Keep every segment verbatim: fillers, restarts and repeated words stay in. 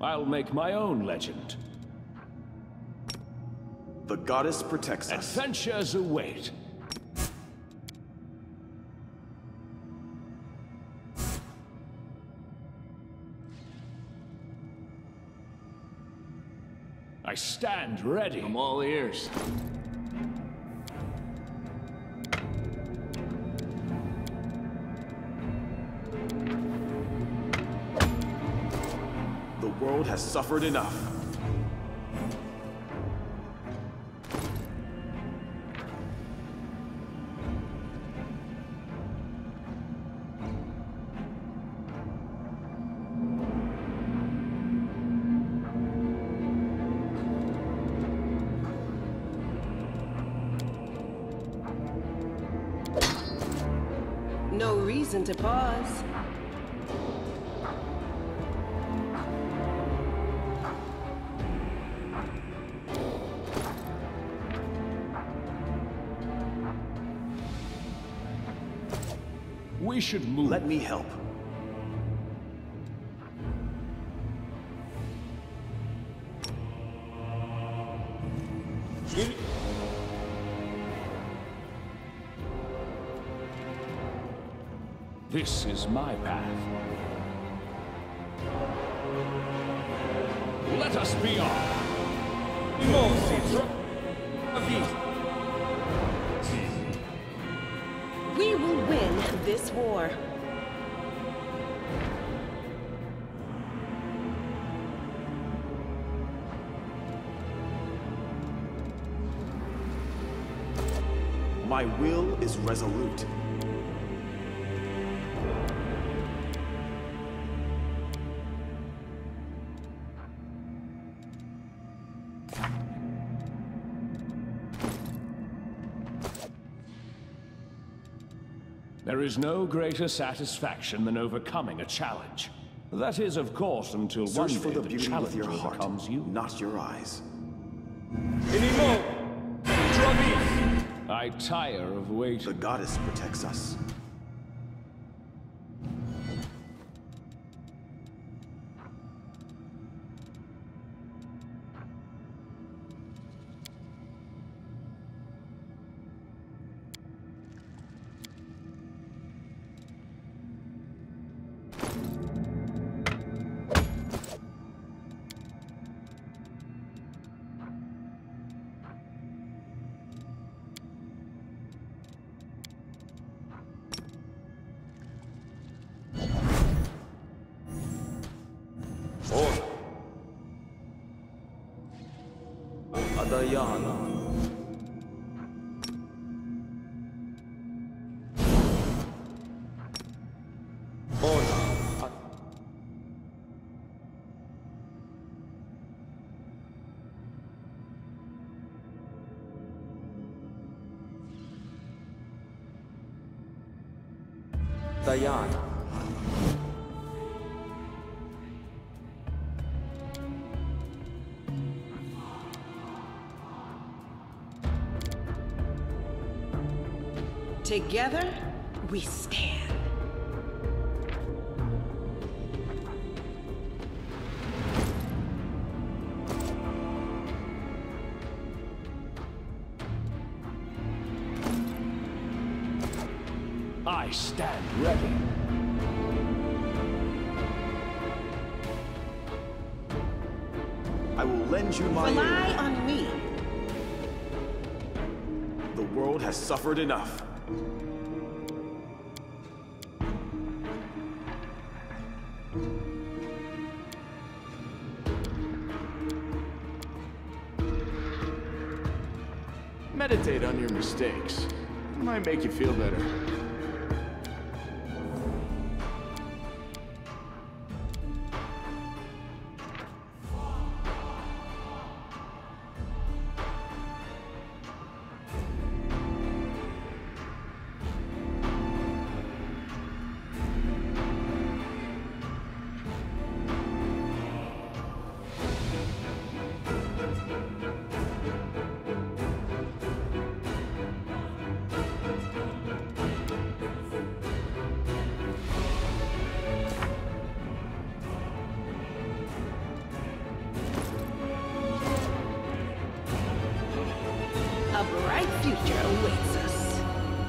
I'll make my own legend. The goddess protects us. Adventures await. I stand ready. I'm all ears. The world has suffered enough. No reason to pause. We should move. Let me help. This is my path. Let us be off. We will win this war. My will is resolute. There is no greater satisfaction than overcoming a challenge. That is, of course, until Search one for day the the beauty challenge with your heart, overcomes you. not your eyes. I tire of waiting. The goddess protects us. Adayana. Ona. Diana. Together, we stand. I stand ready. I will lend you my Rely ear. on me. The world has suffered enough. Meditate on your mistakes. It might make you feel better. A bright future awaits us.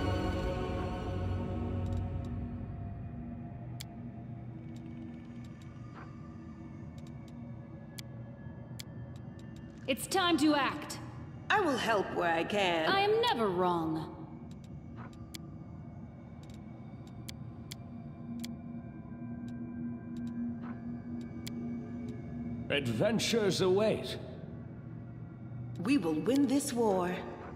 It's time to act. I will help where I can. I am never wrong. Adventures await. We will win this war.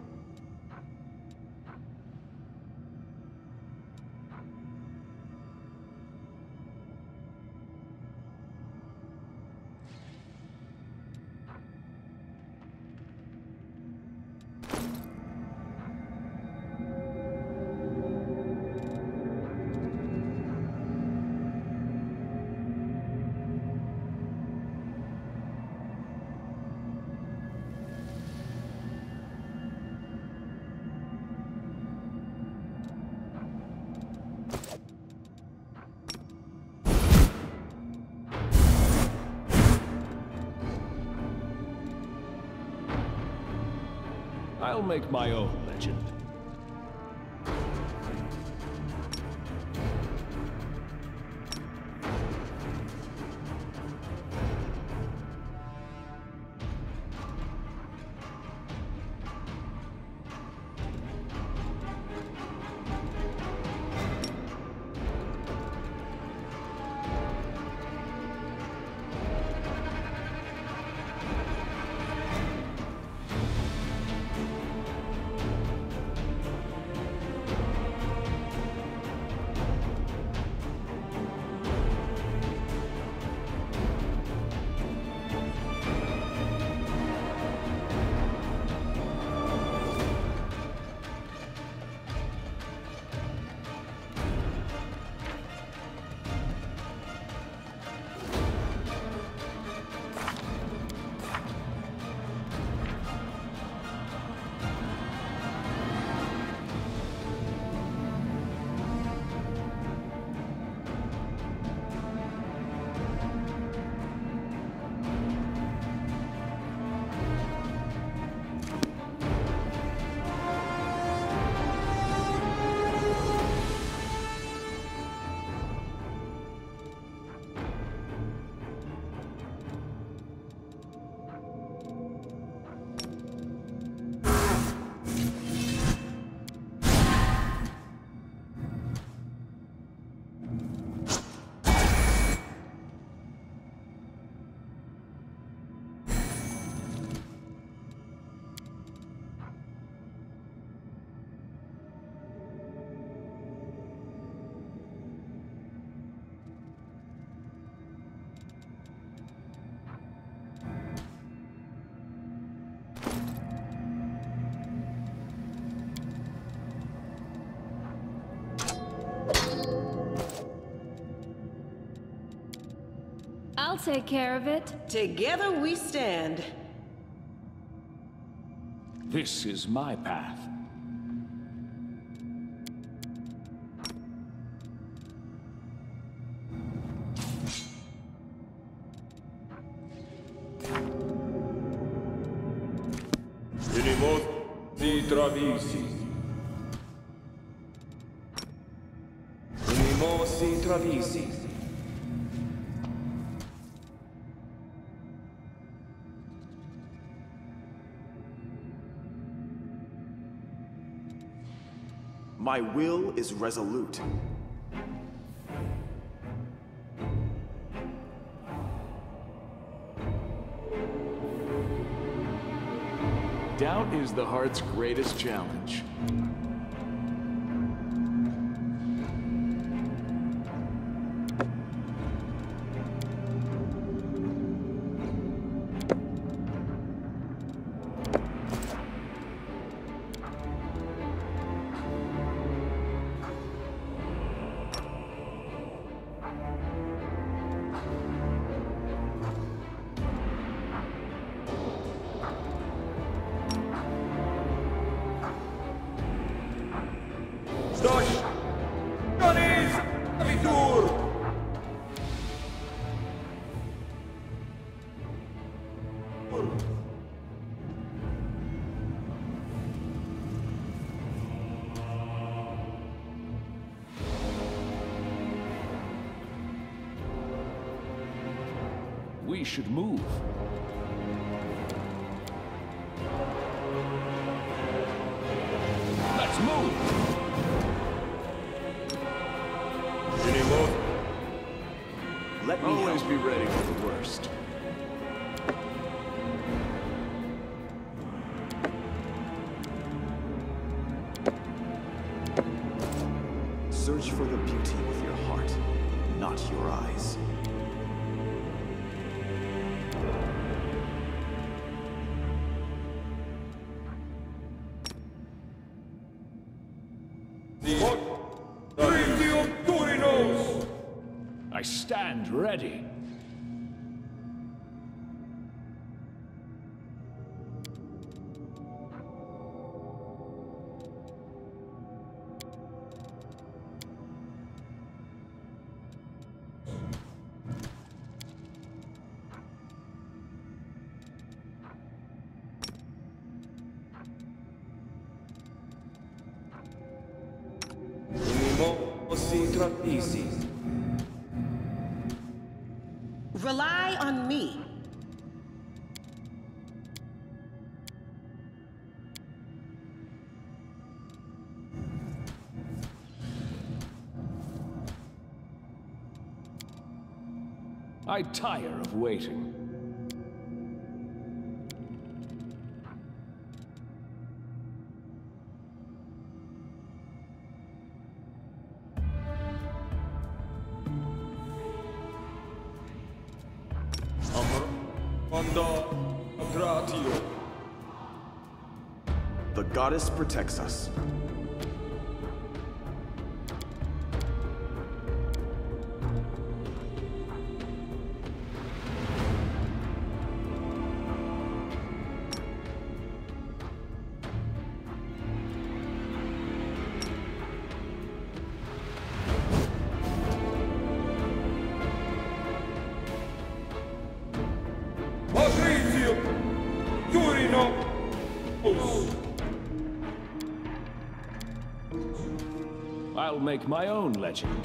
I'll make my own legend. I'll take care of it. Together we stand. This is my path. Unimos si travisi. Unimos si travisi. My will is resolute. Doubt is the heart's greatest challenge. Dosh! Johnny's Abitur! We should move. Let's move! Any more? Let me Always help. be ready for the worst. Search for the beauty with your heart, not your eyes. I stand ready. Easy. Rely on me. I tire of waiting. The goddess protects us. Patrizio! Turino! I'll make my own legend.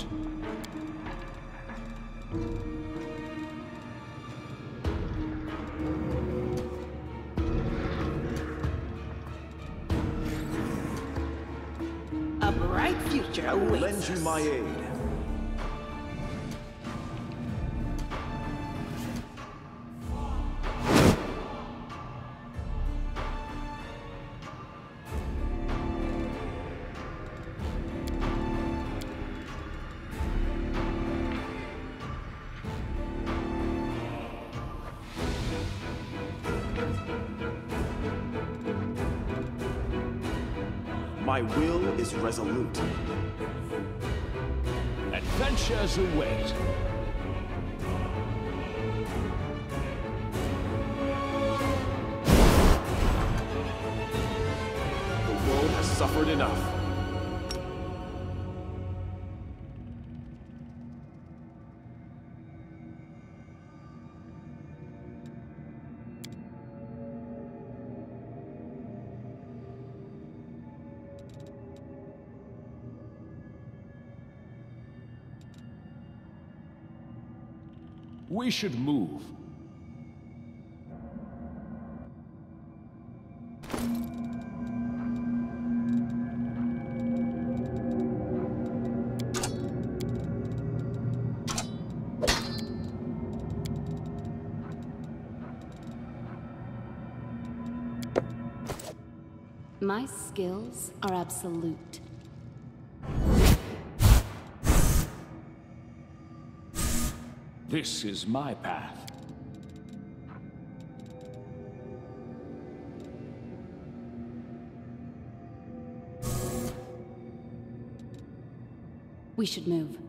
A bright future I will awaits lend you us. my aid. My will is resolute. Adventures await. The world has suffered enough. We should move. My skills are absolute. This is my path. We should move.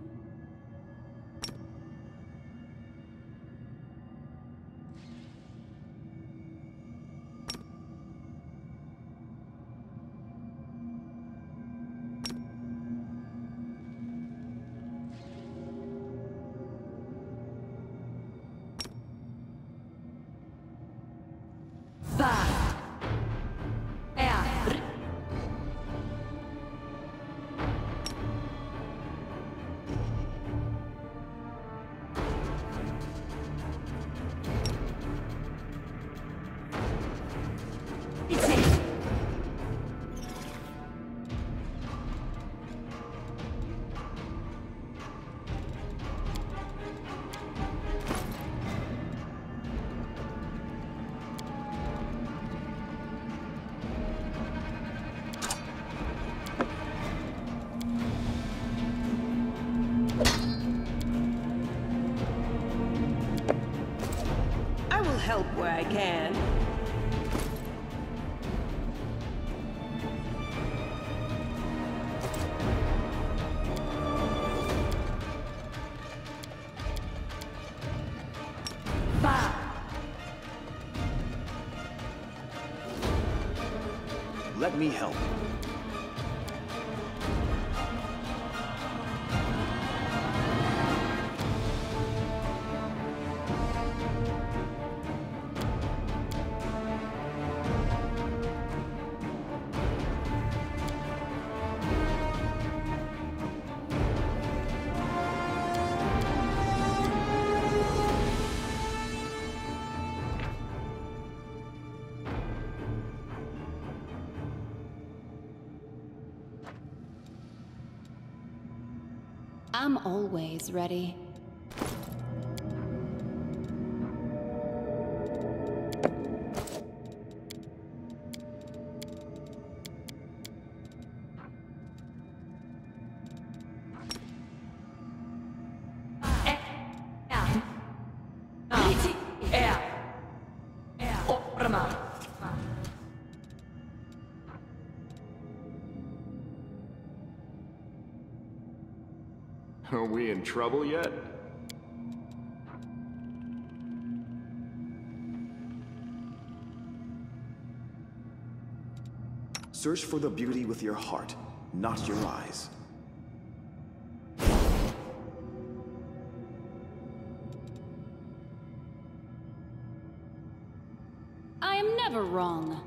help where I can. Let me help. I'm always ready. Are we in trouble yet? Search for the beauty with your heart, not your eyes. I am never wrong.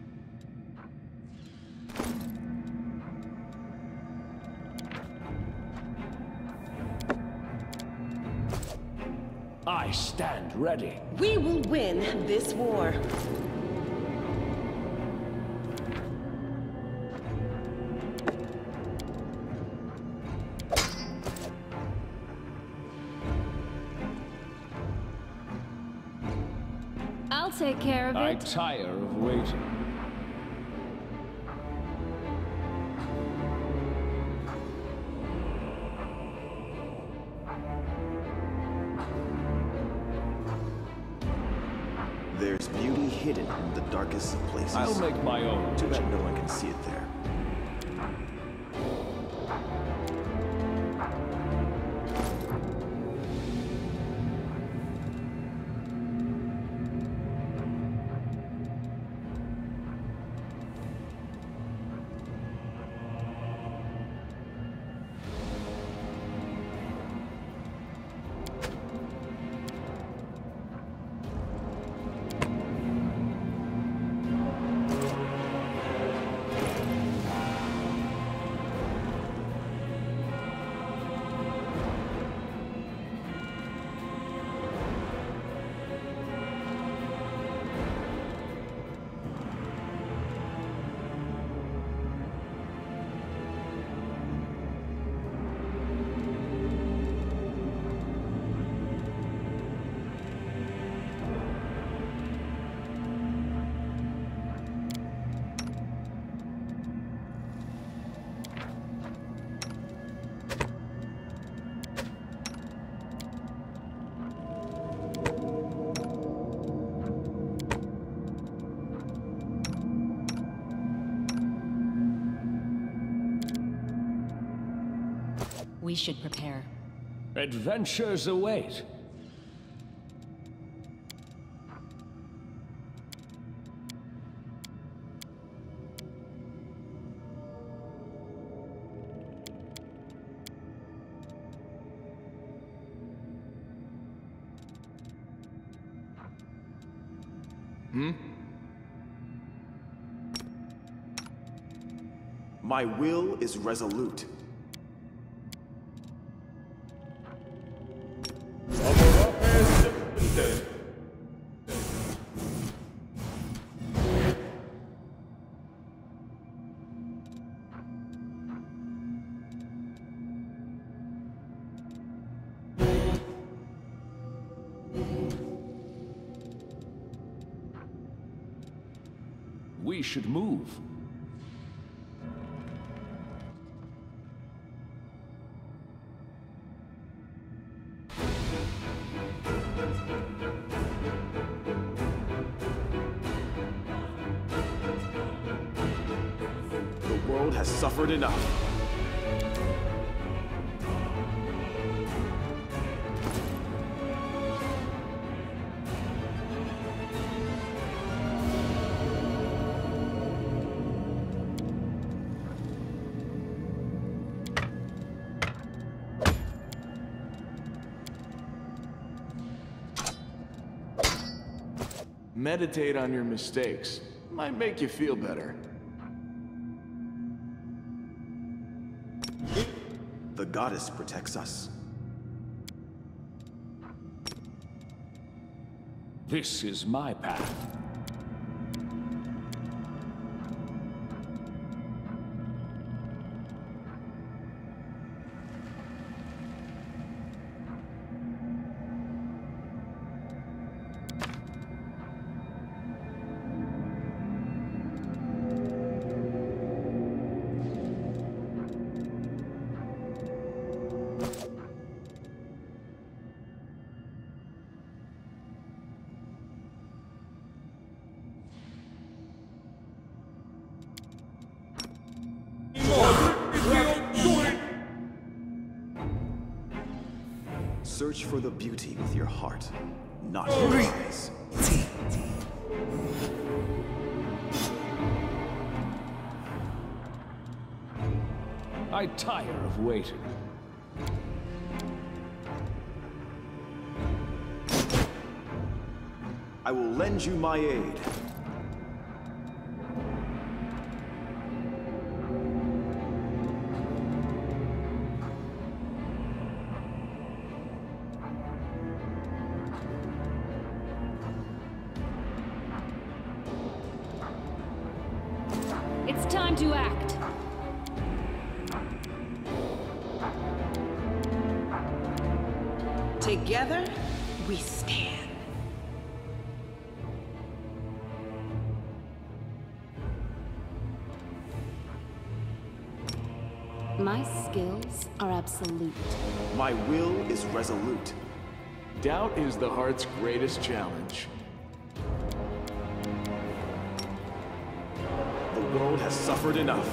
I stand ready. We will win this war. I'll take care of I it. tire of waiting. There's beauty hidden in the darkest of places. I'll make my own. Too bad no one can see it there. We should prepare. Adventures await. Hmm? My will is resolute. We should move. The world has suffered enough. Meditate on your mistakes. Might make you feel better. The goddess protects us. This is my path. Search for the beauty with your heart, not your eyes. I tire of waiting. I will lend you my aid. It's time to act. Together, we stand. My skills are absolute. My will is resolute. Doubt is the heart's greatest challenge. The world has suffered enough.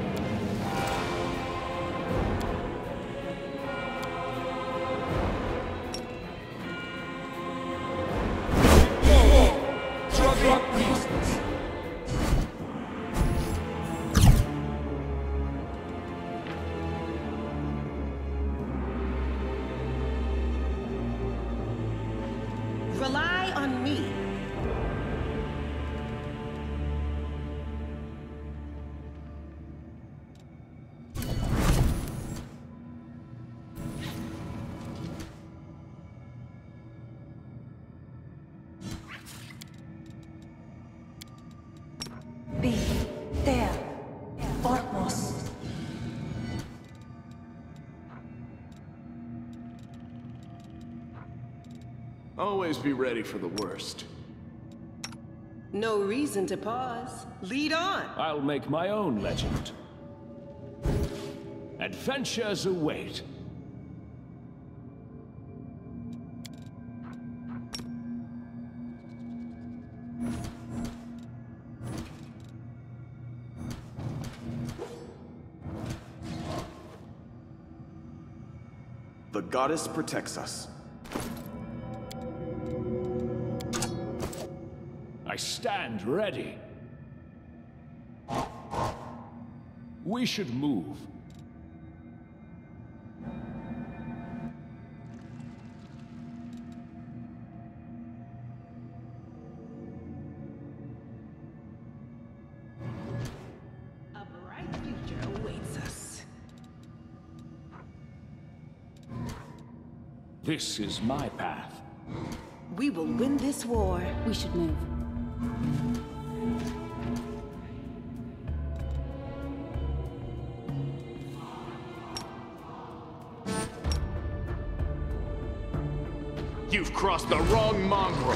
Rely on me. Be there, Ormos. Always be ready for the worst. No reason to pause. Lead on. I'll make my own legend. Adventures await. The goddess protects us. I stand ready. We should move. A bright future awaits us. This is my path. We will win this war. We should move. You've crossed the wrong mongrel.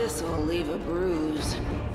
This'll leave a bruise.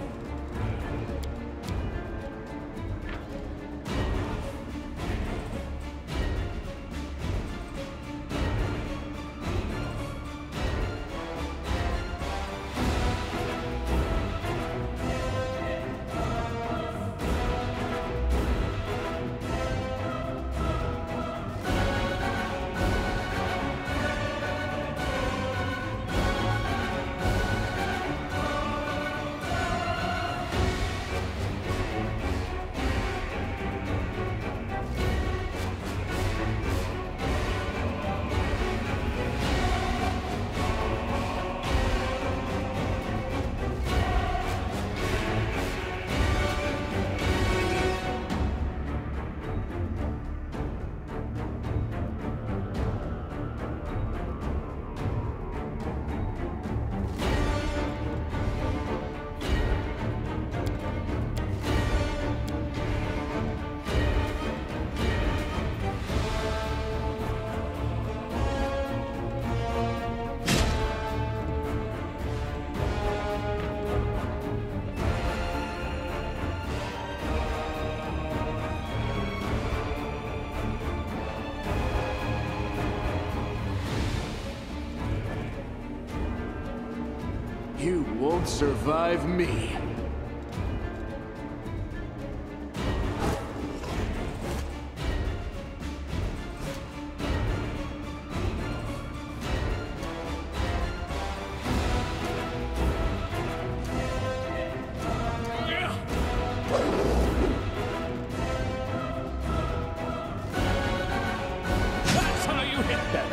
You won't survive me. That's how you hit them!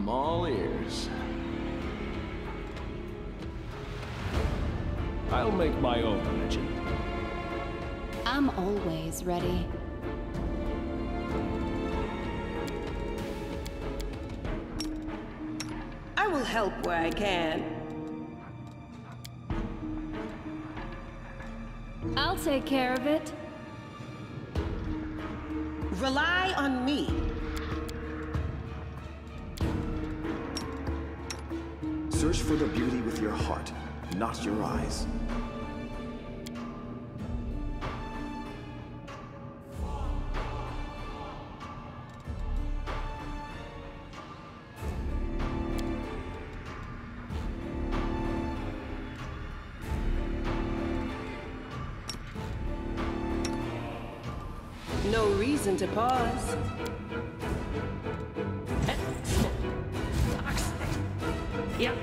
I'm all ears. I'll make my own legend. I'm always ready. I will help where I can. I'll take care of it. Rely on me. Search for the beauty with your heart, not your eyes. No reason to pause. Yep.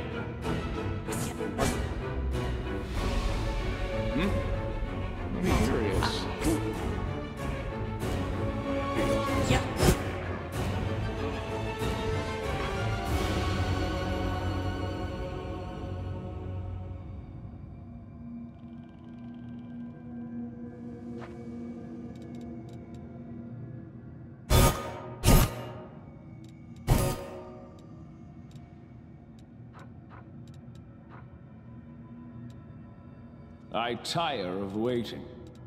I'm curious. Yep. I tire of waiting.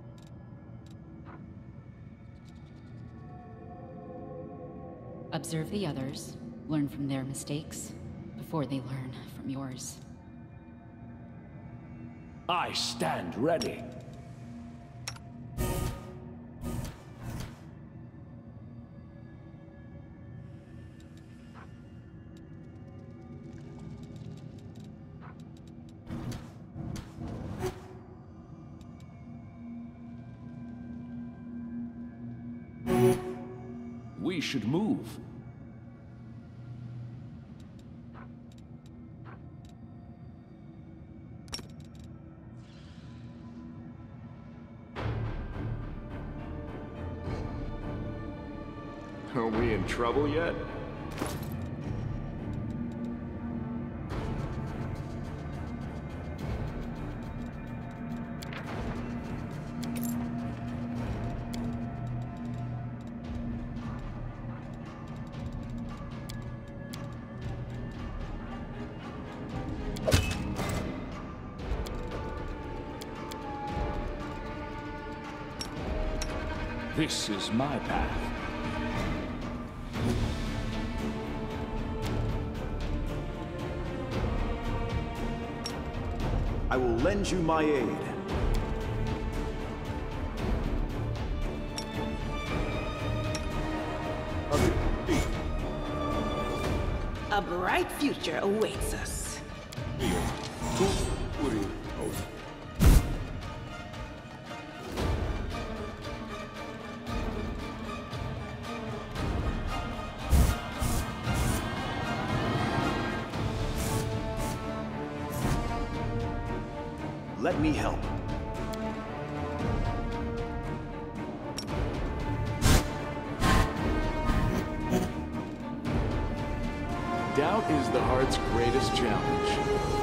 Observe the others, learn from their mistakes, before they learn from yours. I stand ready. We should move. Are we in trouble yet? This is my path. I will lend you my aid. A bright future awaits us. Let me help. Doubt is the heart's greatest challenge.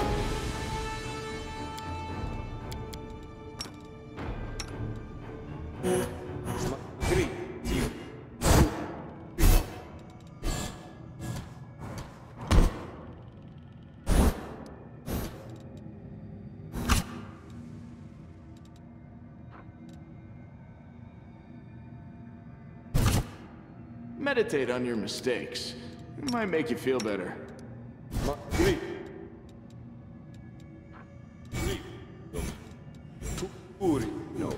Meditate on your mistakes. It might make you feel better. No.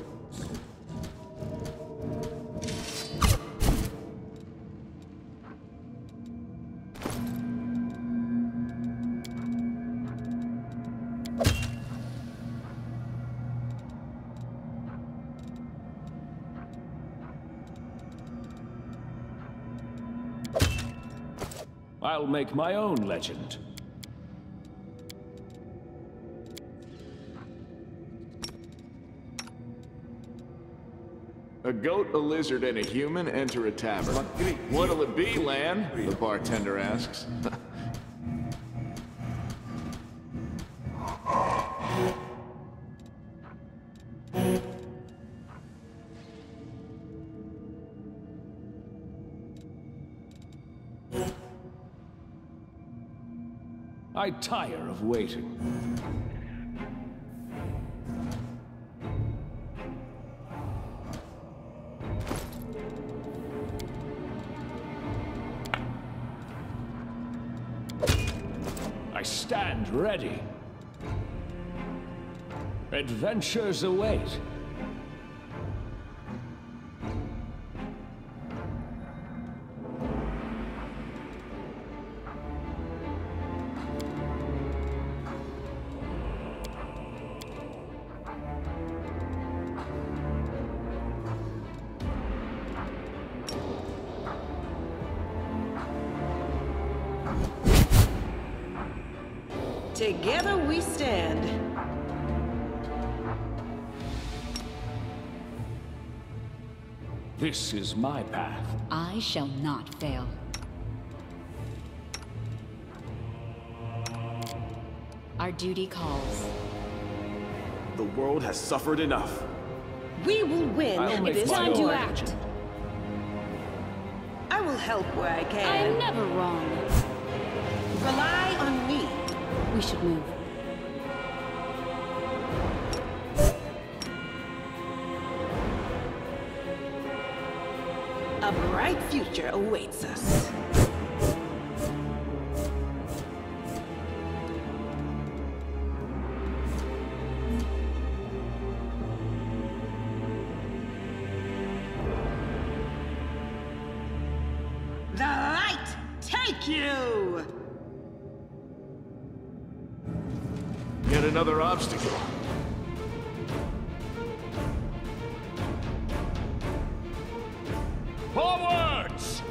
I'll make my own legend. A goat, a lizard, and a human enter a tavern. What'll it be, Lan? The bartender asks. I tire of waiting. I stand ready. Adventures await. Together we stand. This is my path. I shall not fail. Our duty calls. The world has suffered enough. We will win. I'll make It's my time to own act. legend. I will help where I I'm can. never wrong. Rely on me. We should move. A bright future awaits us. The light take you! Yet another obstacle. Forwards!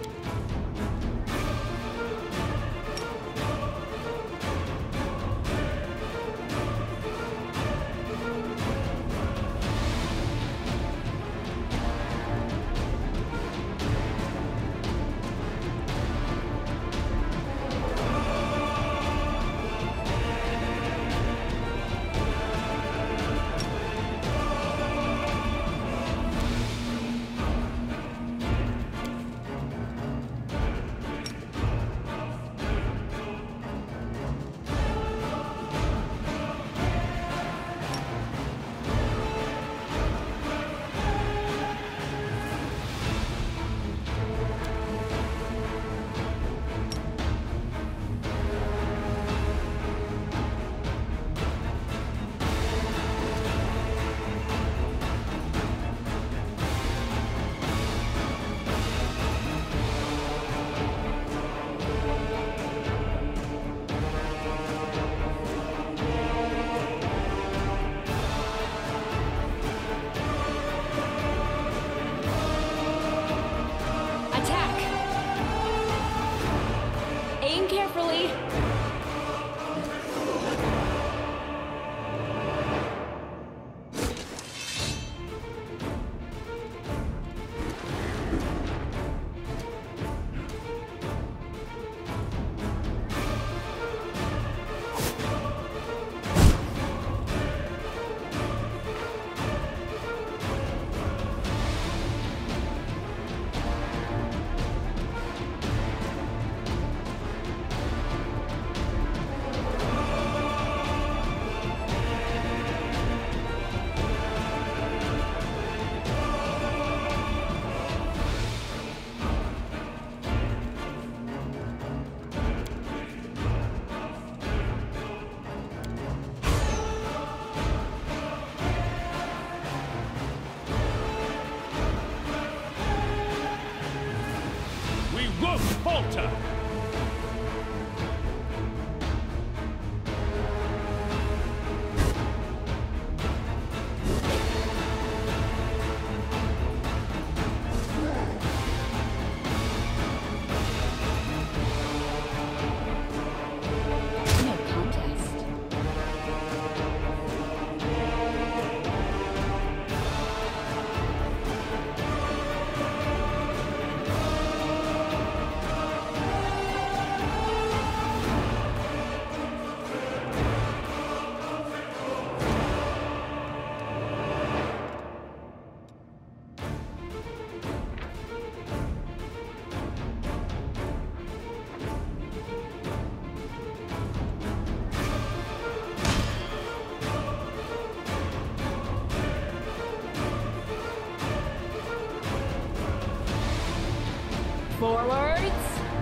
Carefully. won't falter! No contest. Forwards!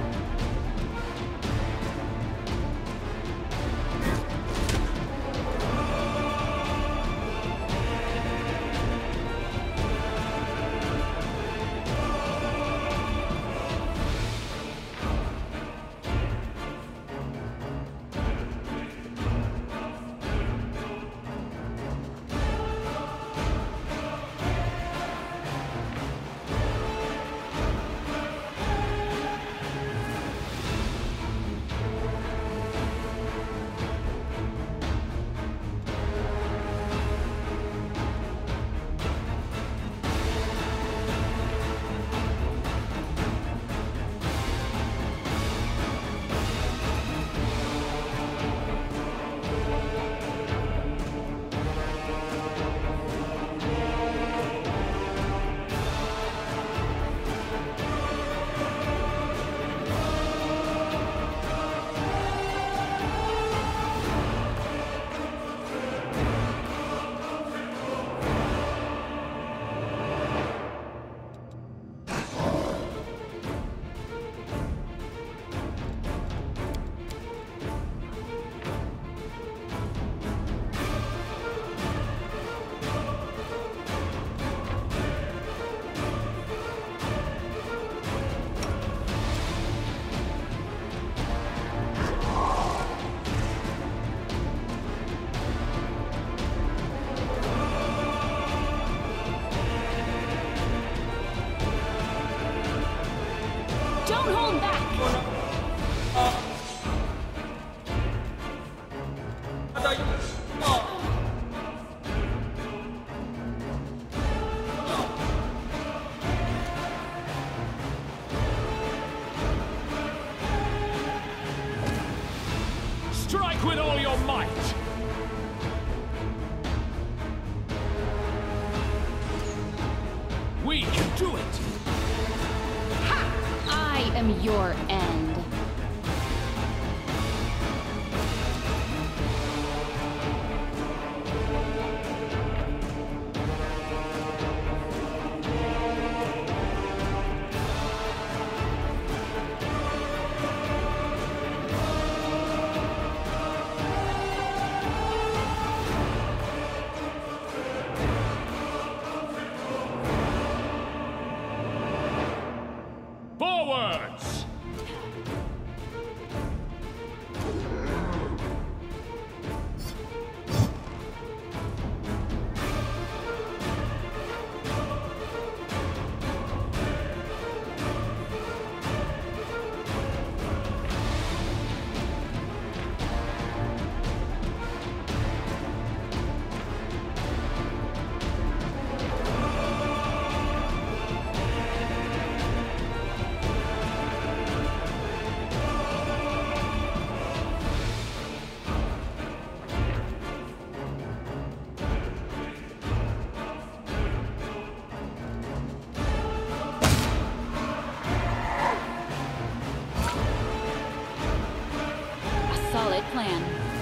Don't hold back! Strike with all your might! We can do it! I am your end. Forwards! Solid plan.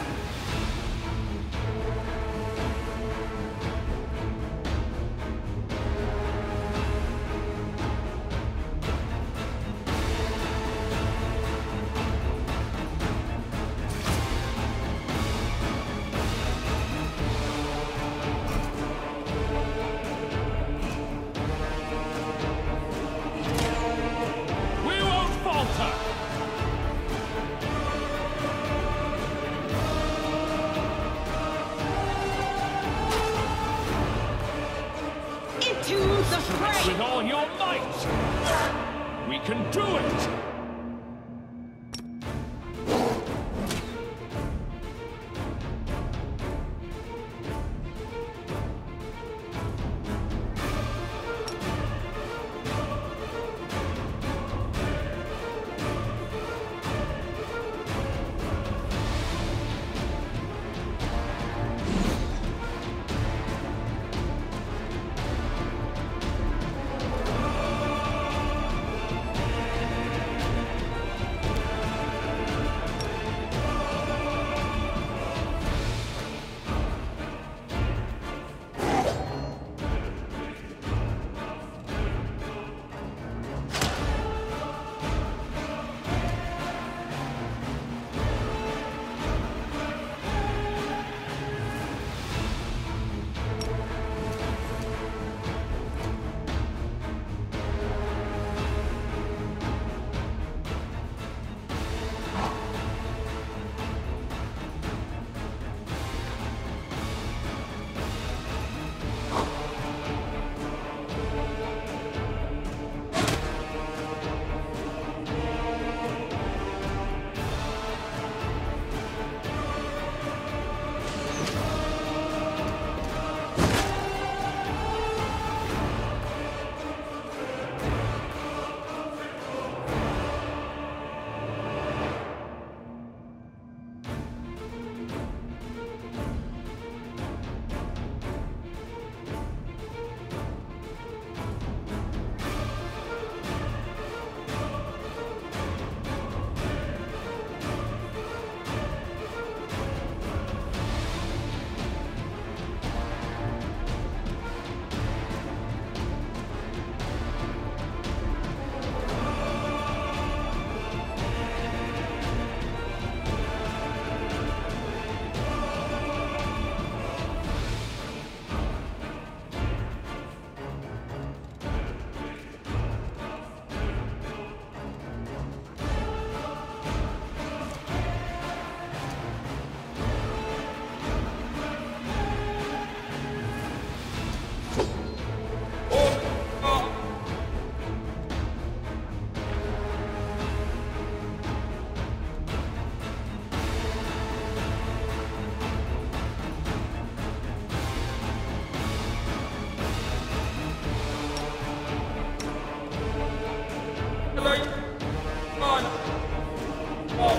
We won't falter! Into the fray! With all your might! We can do it! Bandai. On. Off.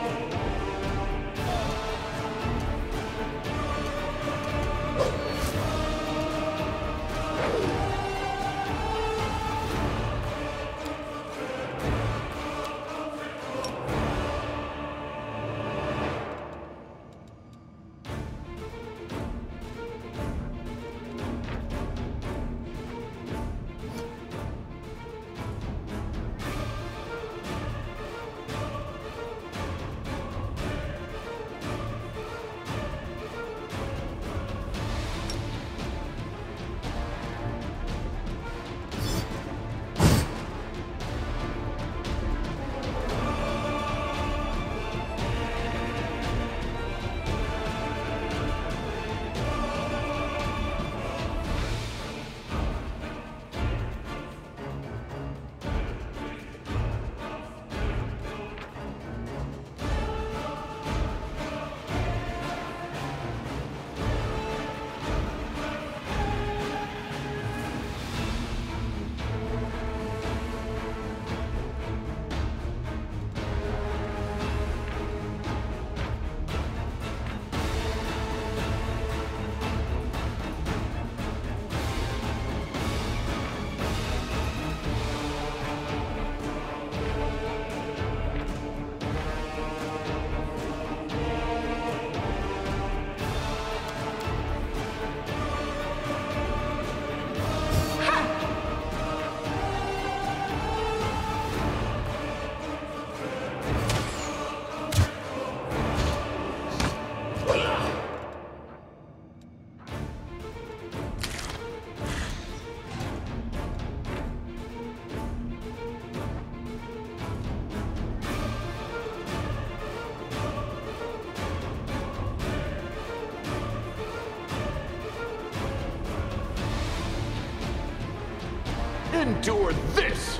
Endure this!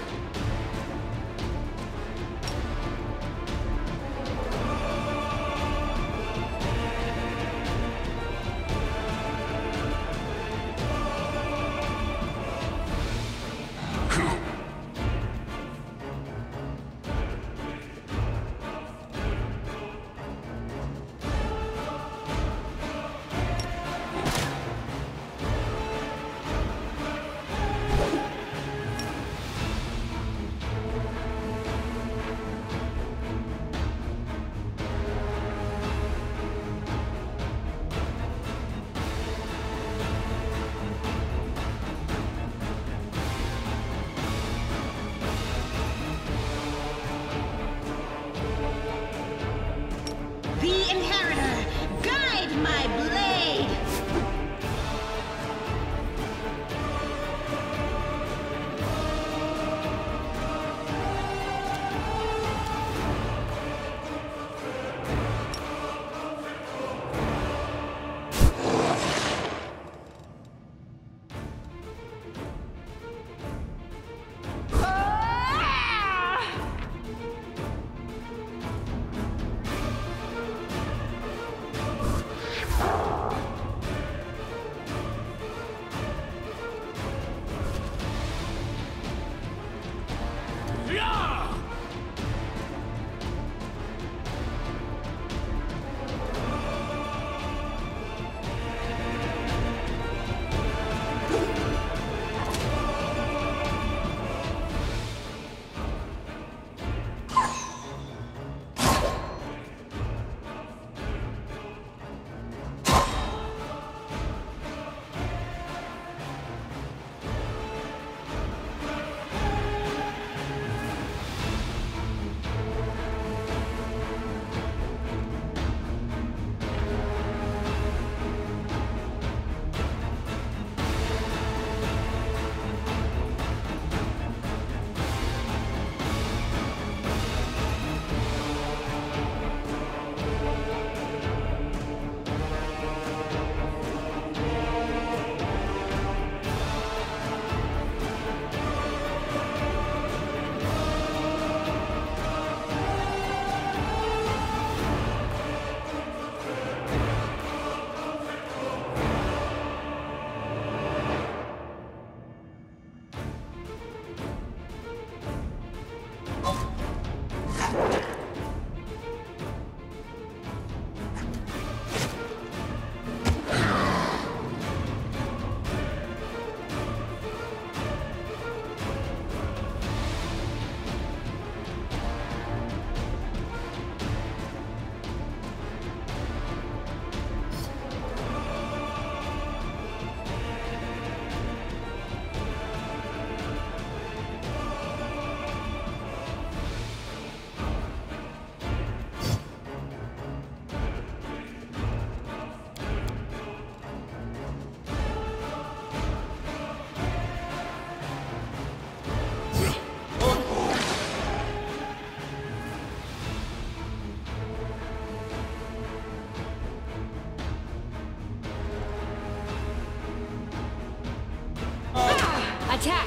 Attack!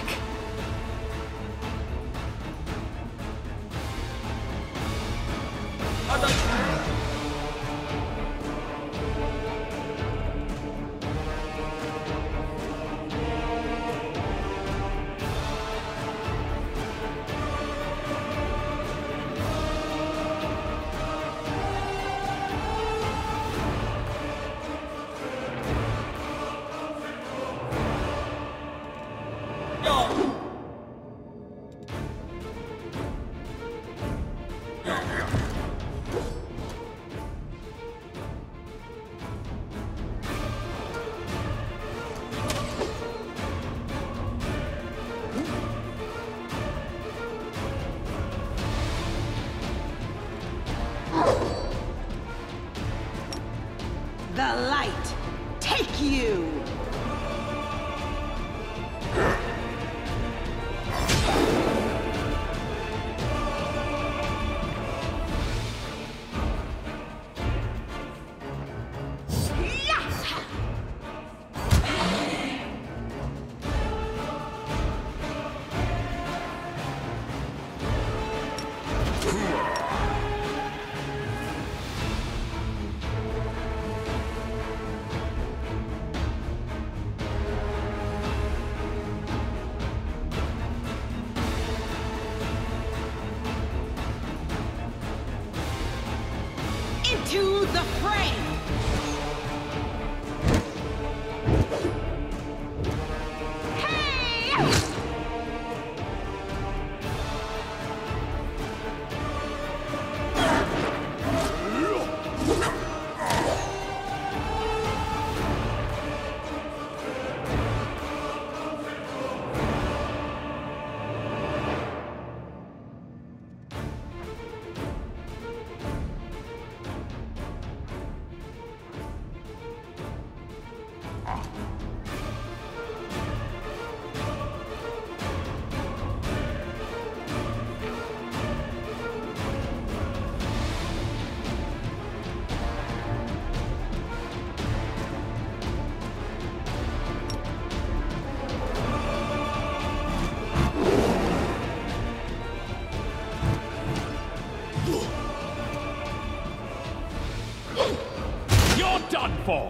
The light, take you! Into the fray! You're done for!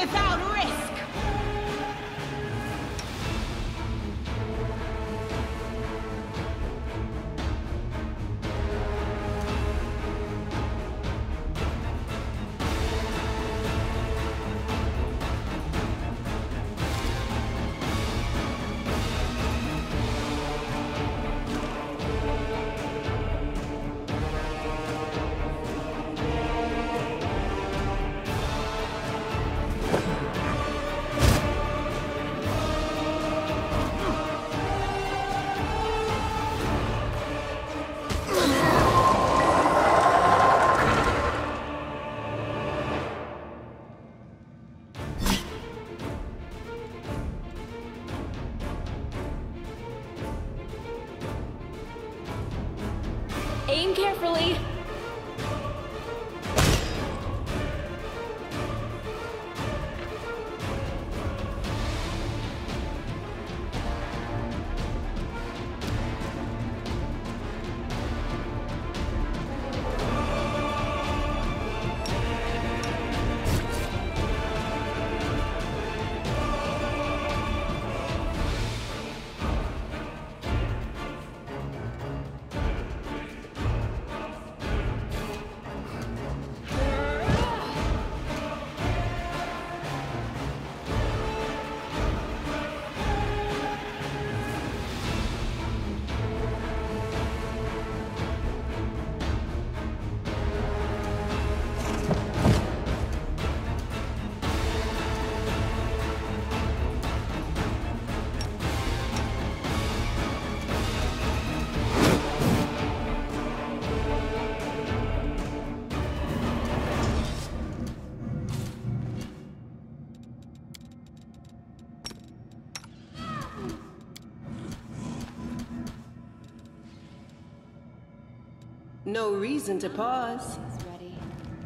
without risk! Aim carefully. No reason to pause. He's ready.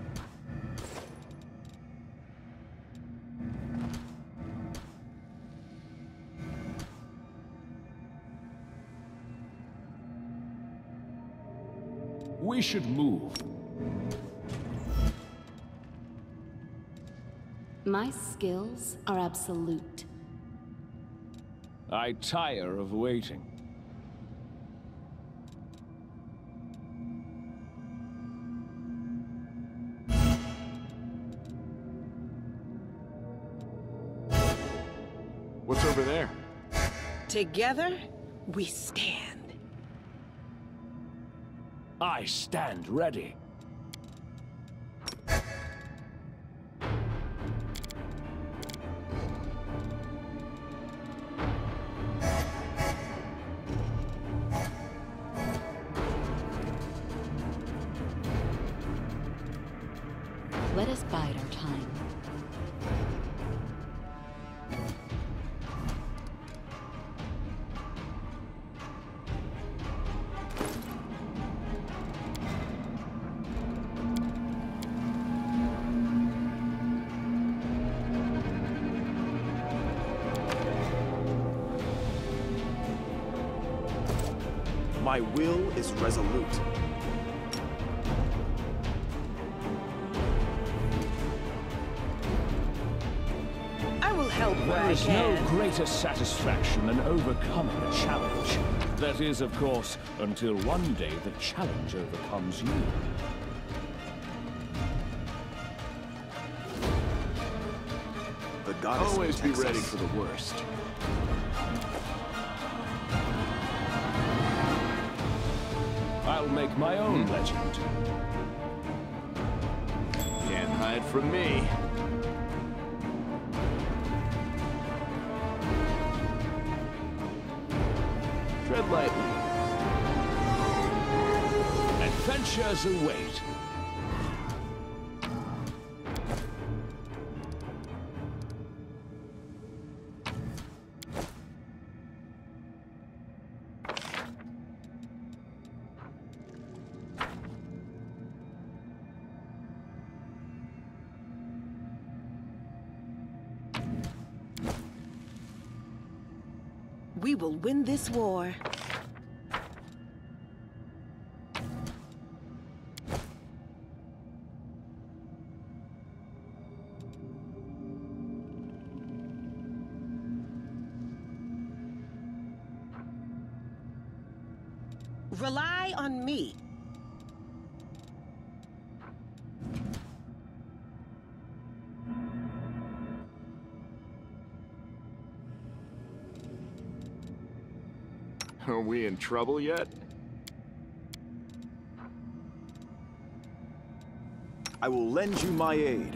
We should move. My skills are absolute. I tire of waiting. What's over there? Together, we stand. I stand ready. Let us bide our time. My will is resolute. I will help where There I is no can. greater satisfaction than overcoming a challenge. That is, of course, until one day the challenge overcomes you. The goddess Always be protects ready us. for the worst. I'll make my own legend. Can't hide from me. Tread lightly. Adventures await. We will win this war. Rely on me. Are we in trouble yet? I will lend you my aid.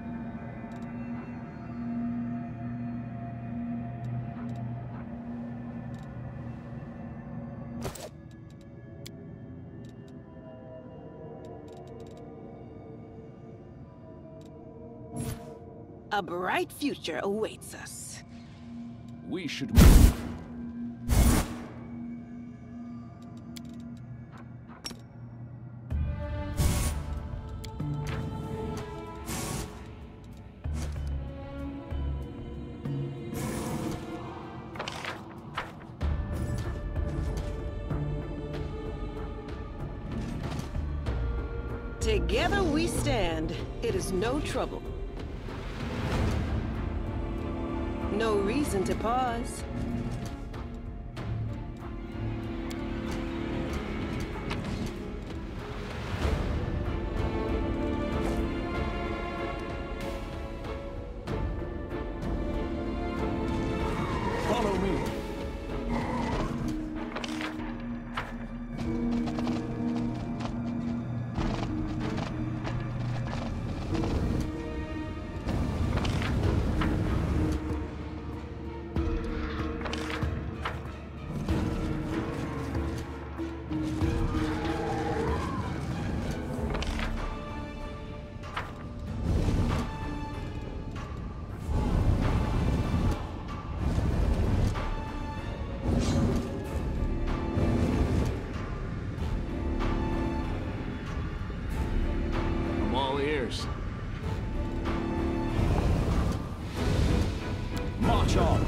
A bright future awaits us. We should move. Together we stand. It is no trouble. No reason to pause. Follow me. I'm all ears. March on.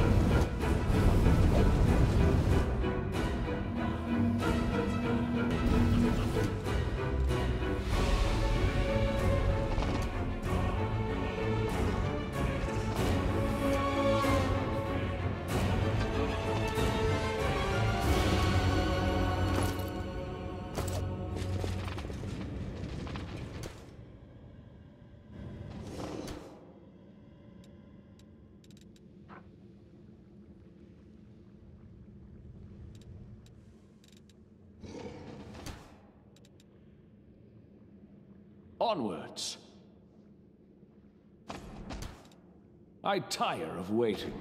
Onwards. I tire of waiting.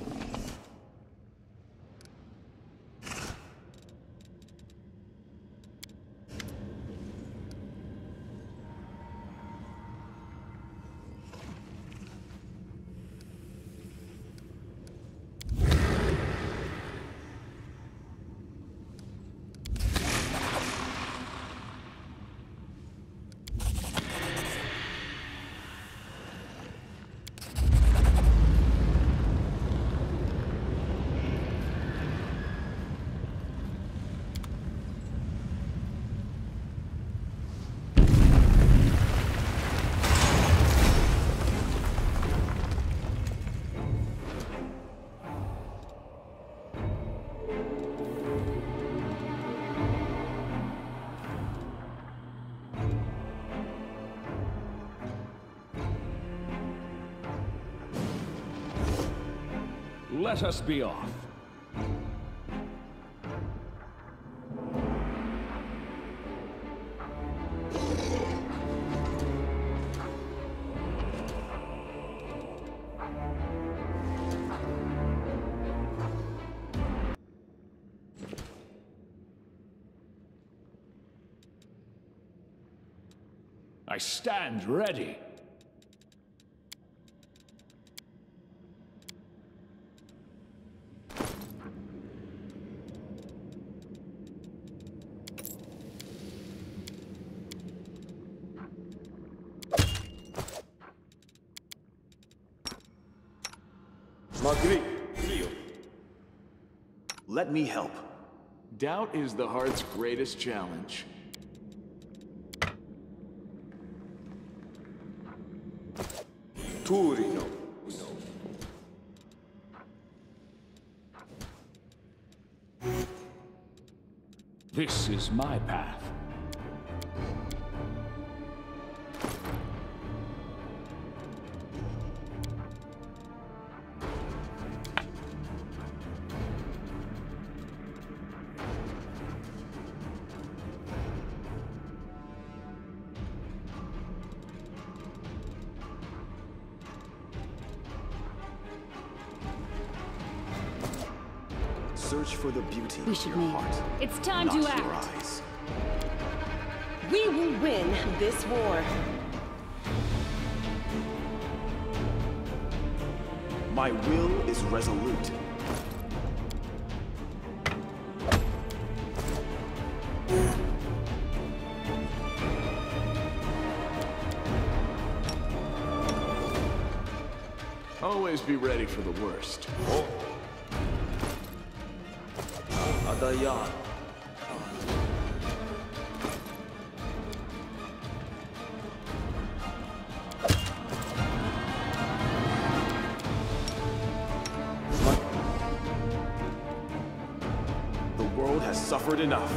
Let us be off. I stand ready. Let me help. Doubt is the heart's greatest challenge. Turino. This is my path. Search for the beauty We of should your move. heart, It's time not to your act. eyes. We will win this war. My will is resolute. Always be ready for the worst. Ada yan. The world has suffered enough.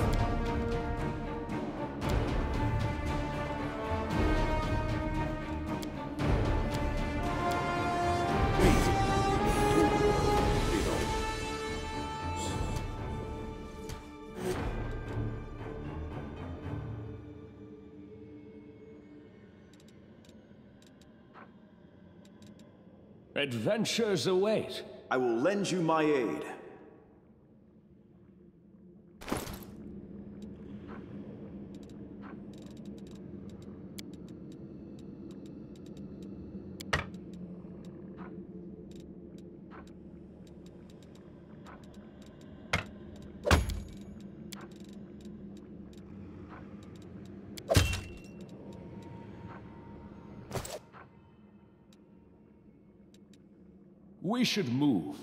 Adventures await. I will lend you my aid. We should move.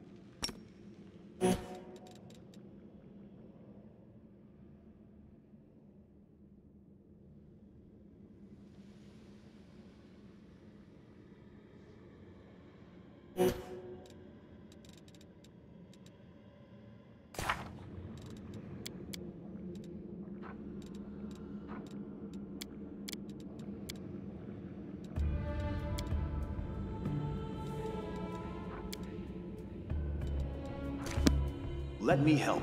Let me help.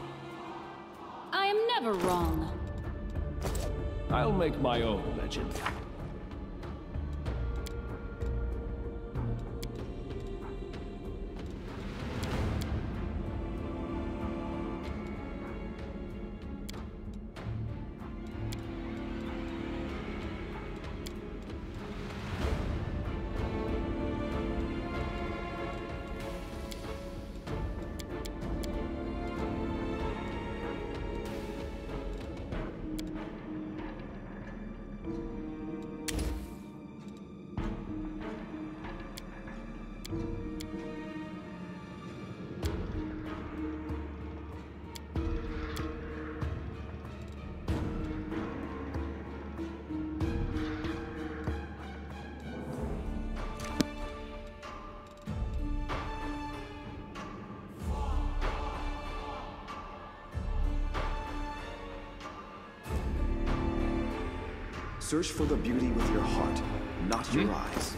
I am never wrong. I'll make my own legend. Search for the beauty with your heart, not your eyes.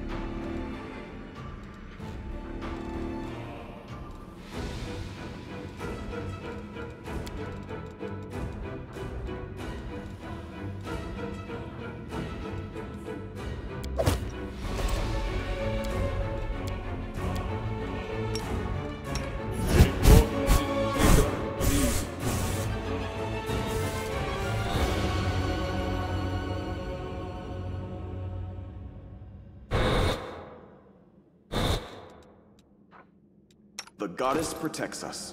The goddess protects us.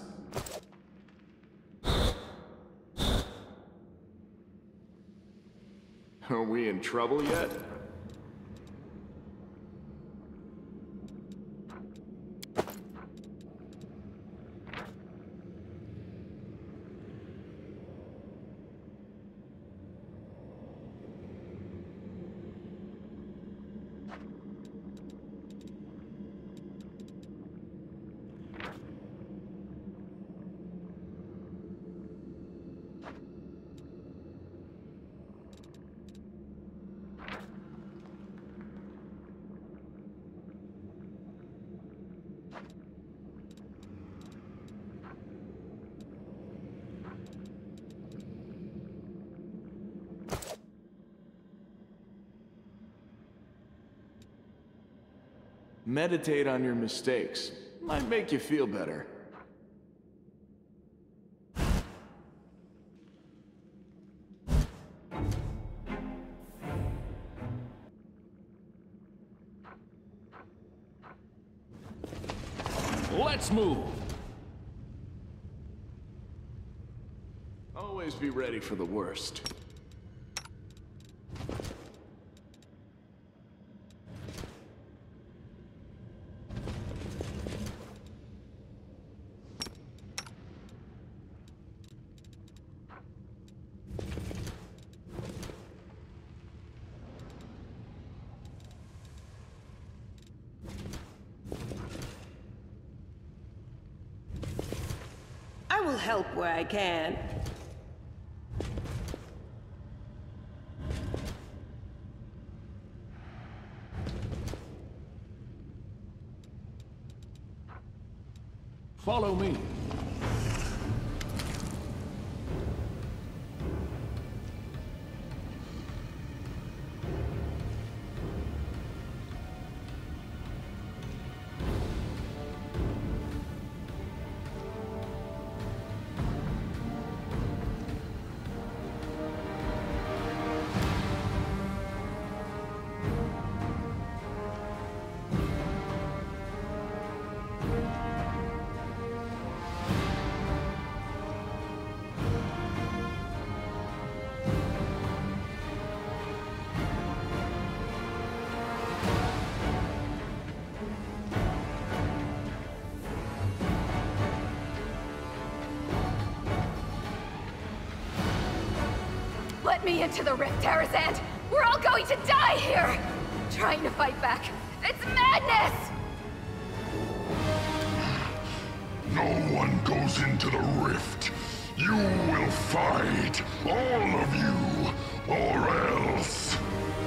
Are we in trouble yet? Meditate on your mistakes. Might make you feel better. Let's move! Always be ready for the worst. I will help where I can. Follow me. Let me into the rift, Tarazand! We're all going to die here! Trying to fight back. It's madness! No one goes into the rift. You will fight, all of you, or else.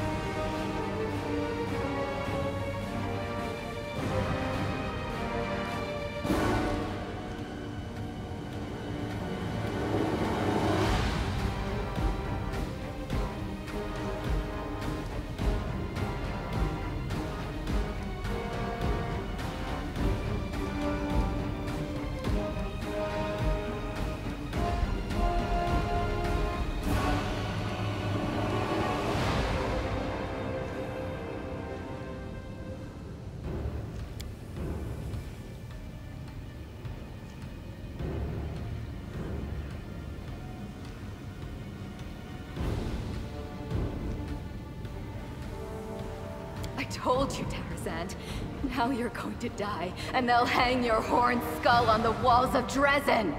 I told you, Tarazand. Now you're going to die, and they'll hang your horned skull on the walls of Dresden!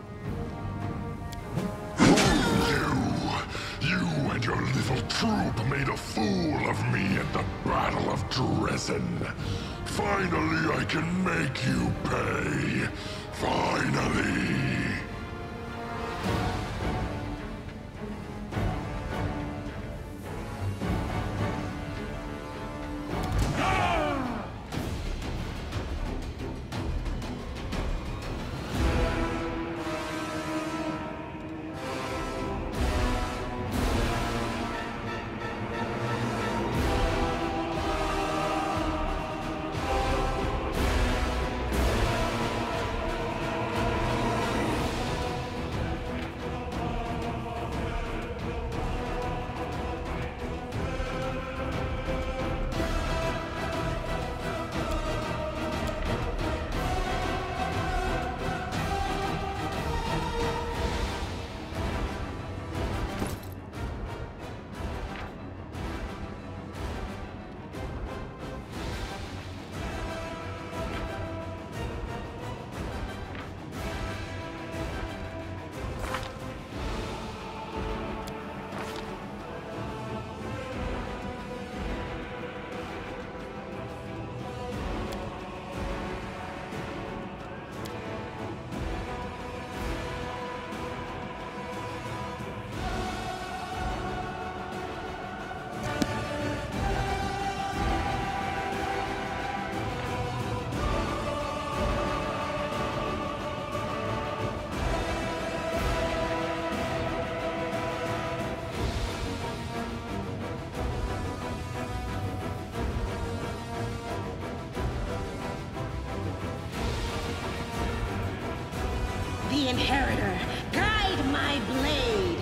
You! You and your little troop made a fool of me at the Battle of Dresden. Finally, I can make you pay. Finally! The Inheritor, guide my blade!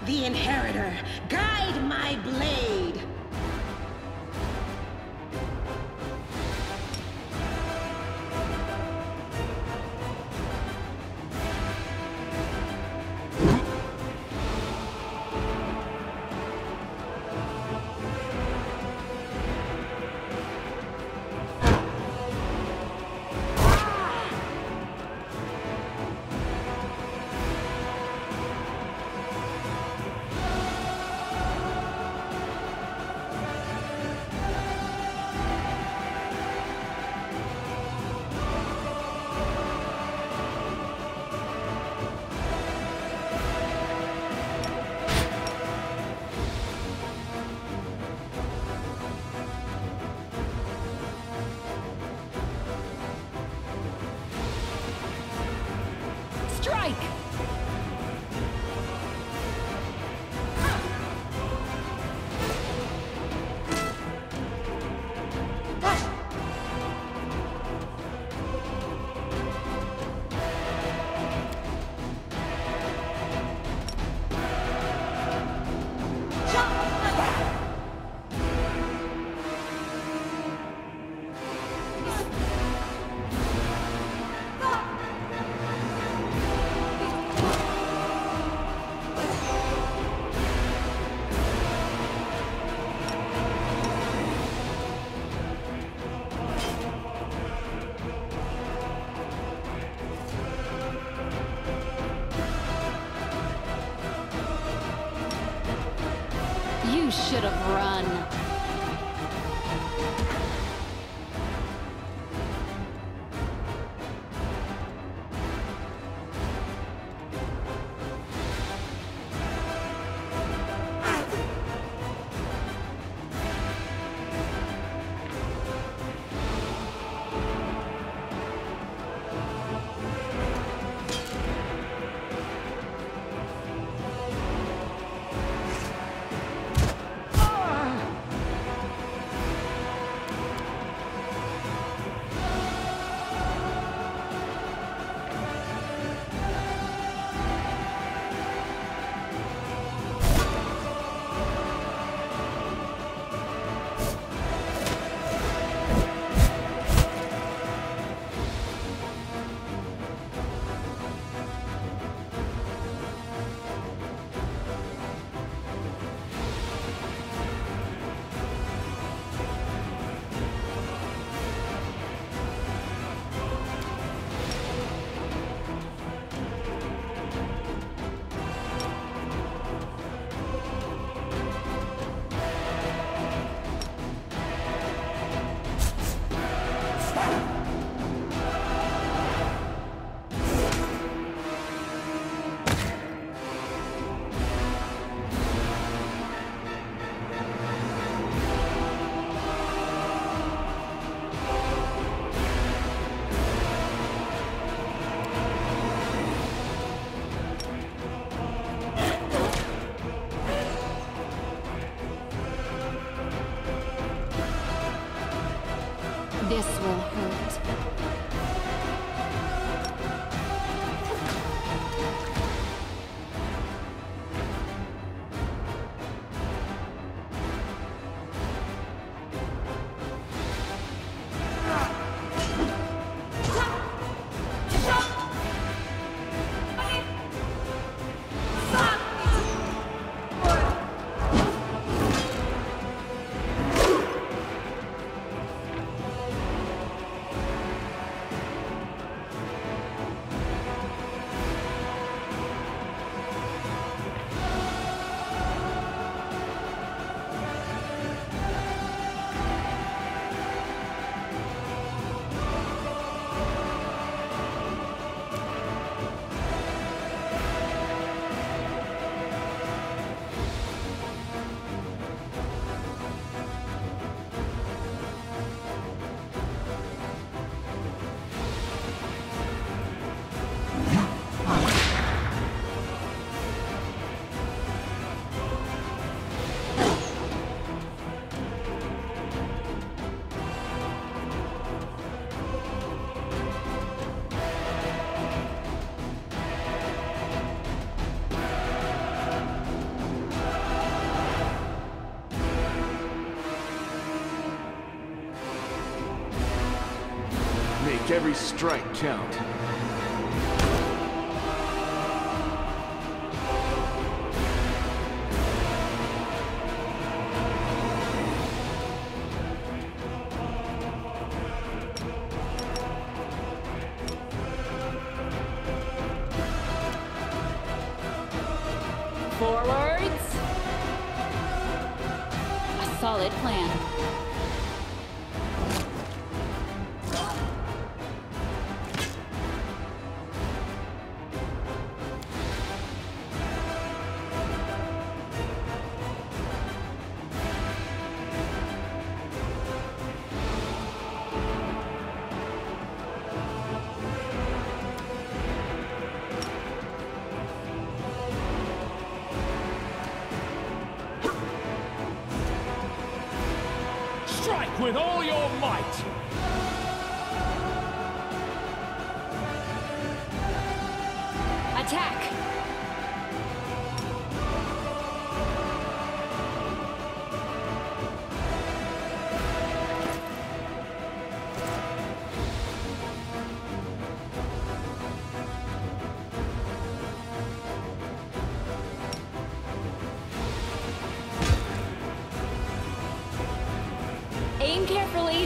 The Inheritor, guide my blade! Strike! You should have run. This will hurt. make every strike count. Forwards. A solid plan. Strike with all your might! Attack! Aim carefully.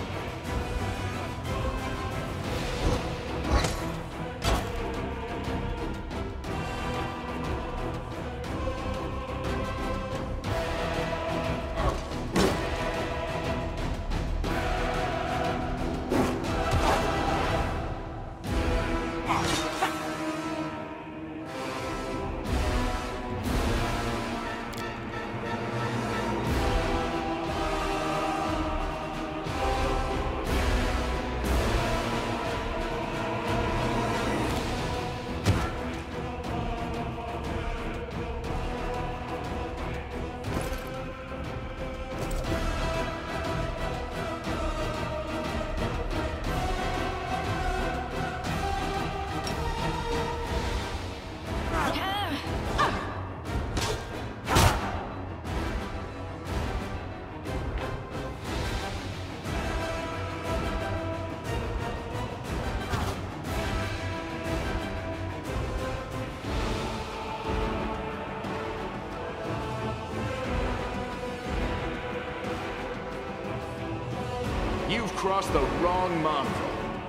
You've crossed the wrong mongrel.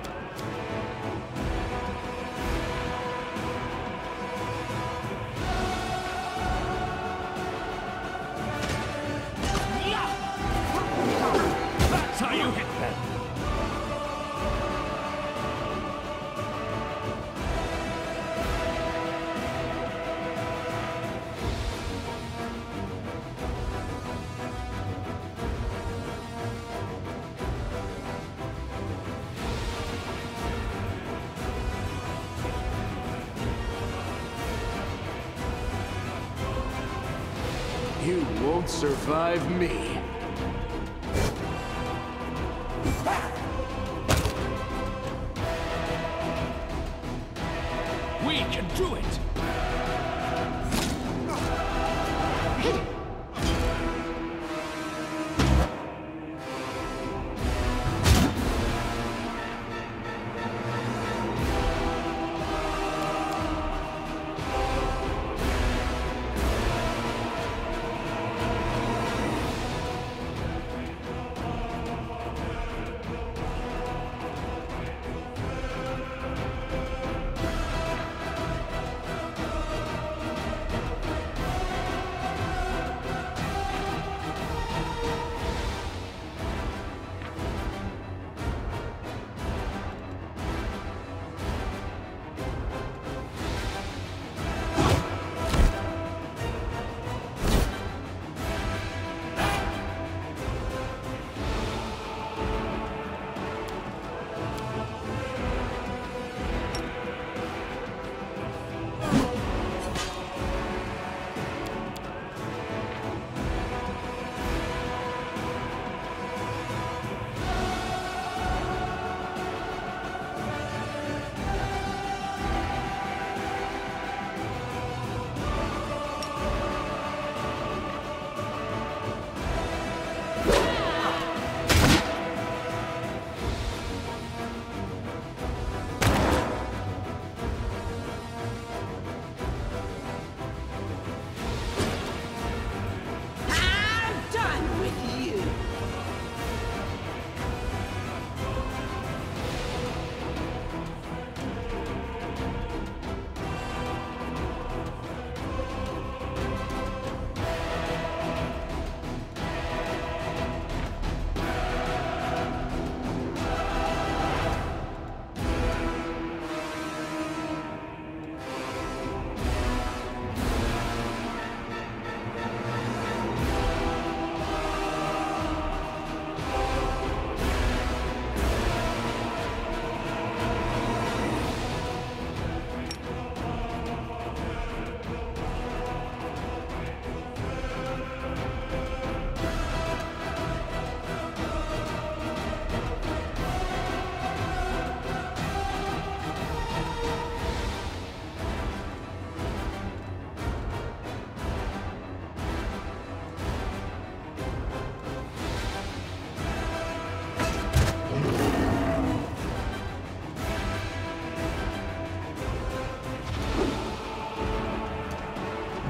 That's how you hit them! You won't survive me. We can do it!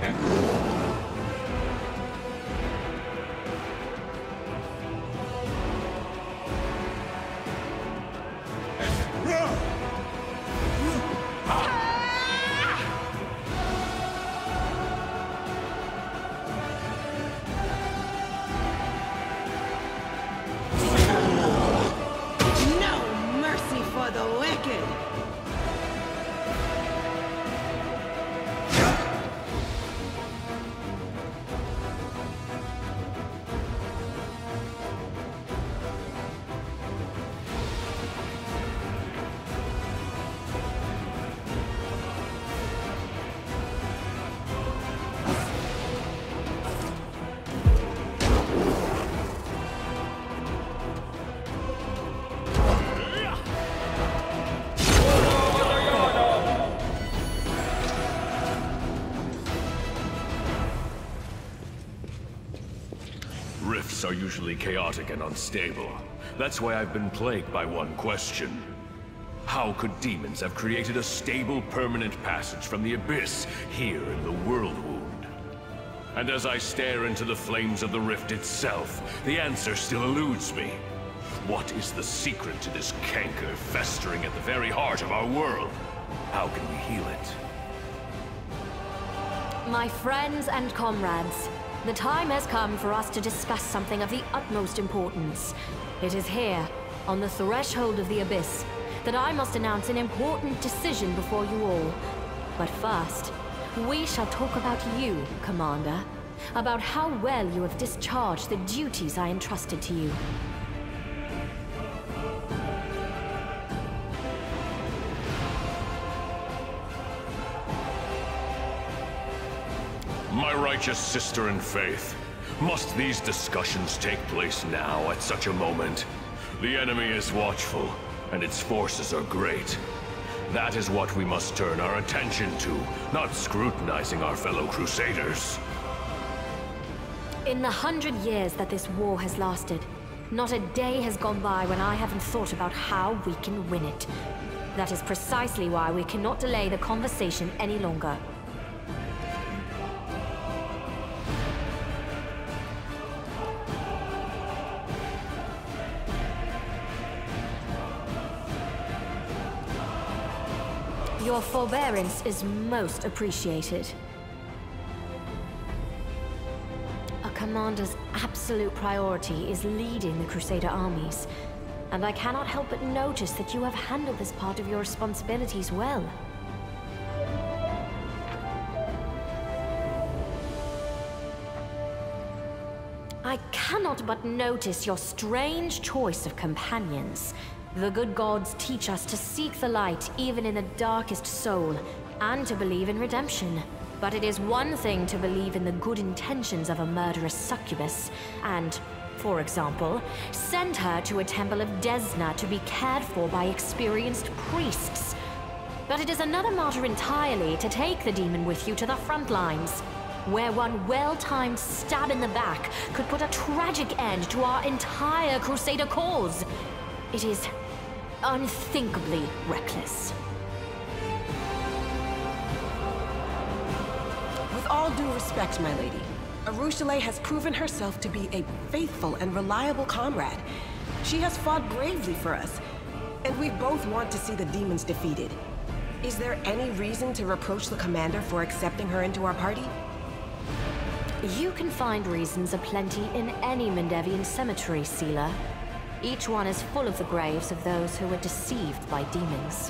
Rifts are usually chaotic and unstable. That's why I've been plagued by one question. How could demons have created a stable, permanent passage from the Abyss here in the World Wound? And as I stare into the flames of the rift itself, the answer still eludes me. What is the secret to this canker festering at the very heart of our world? How can we heal it? My friends and comrades, the time has come for us to discuss something of the utmost importance. It is here, on the threshold of the Abyss, that I must announce an important decision before you all. But first, we shall talk about you, Commander. About how well you have discharged the duties I entrusted to you. My righteous sister in faith, must these discussions take place now at such a moment? The enemy is watchful, and its forces are great. That is what we must turn our attention to, not scrutinizing our fellow Crusaders. In the hundred years that this war has lasted, not a day has gone by when I haven't thought about how we can win it. That is precisely why we cannot delay the conversation any longer. Your forbearance is most appreciated. A commander's absolute priority is leading the Crusader armies, and I cannot help but notice that you have handled this part of your responsibilities well. I cannot but notice your strange choice of companions. The good gods teach us to seek the light even in the darkest soul, and to believe in redemption. But it is one thing to believe in the good intentions of a murderous succubus, and, for example, send her to a temple of Desna to be cared for by experienced priests. But it is another matter entirely to take the demon with you to the front lines, where one well-timed stab in the back could put a tragic end to our entire Crusader cause. It is unthinkably reckless. With all due respect, my lady, Arueshalae has proven herself to be a faithful and reliable comrade. She has fought bravely for us, and we both want to see the demons defeated. Is there any reason to reproach the commander for accepting her into our party? You can find reasons aplenty in any Mendevian cemetery, Seelah. Each one is full of the graves of those who were deceived by demons.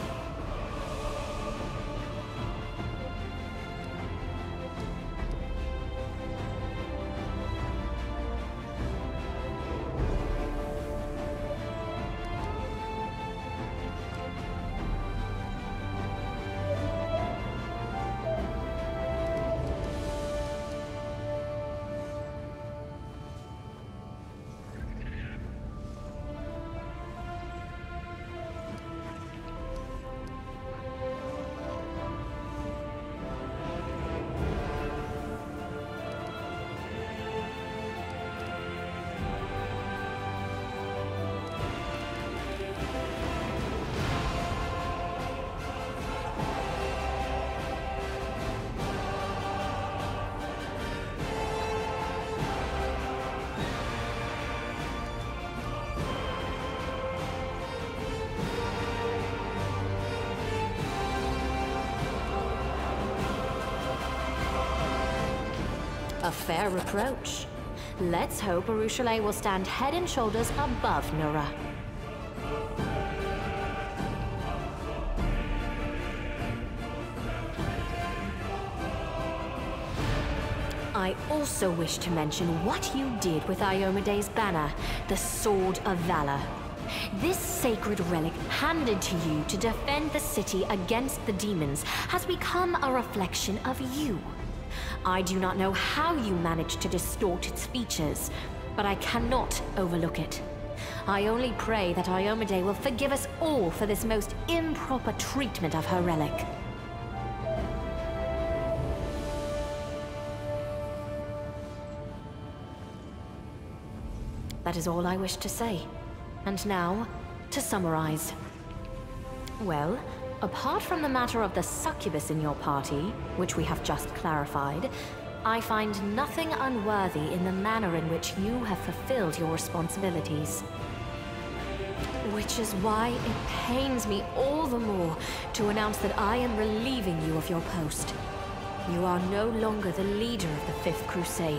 A fair reproach. Let's hope Urushalei will stand head and shoulders above Nura. I also wish to mention what you did with Iomede's banner, the Sword of Valor. This sacred relic, handed to you to defend the city against the demons, has become a reflection of you. I do not know how you managed to distort its features, but I cannot overlook it. I only pray that Iomede will forgive us all for this most improper treatment of her relic. That is all I wish to say. And now, to summarize. Well, apart from the matter of the succubus in your party, which we have just clarified, I find nothing unworthy in the manner in which you have fulfilled your responsibilities. Which is why it pains me all the more to announce that I am relieving you of your post. You are no longer the leader of the Fifth Crusade.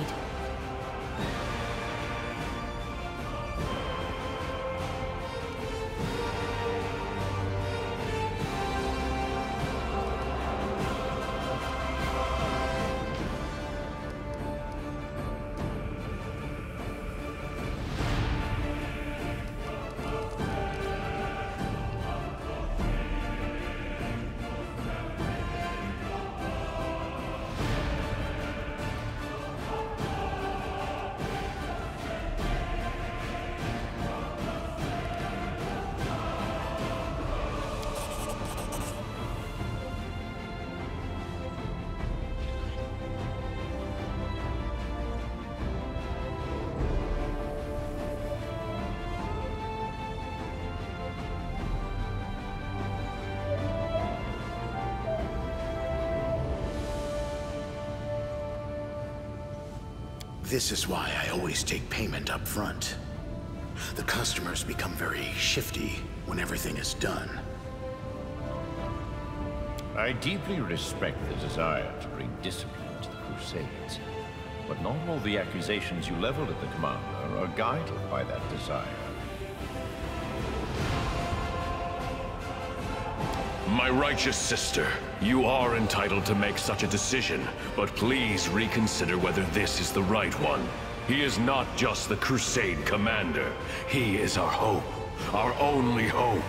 This is why I always take payment up front. The customers become very shifty when everything is done. I deeply respect the desire to bring discipline to the Crusades, but not all the accusations you level at the Commander are guided by that desire. My righteous sister, you are entitled to make such a decision, but please reconsider whether this is the right one. He is not just the Crusade commander. He is our hope, our only hope.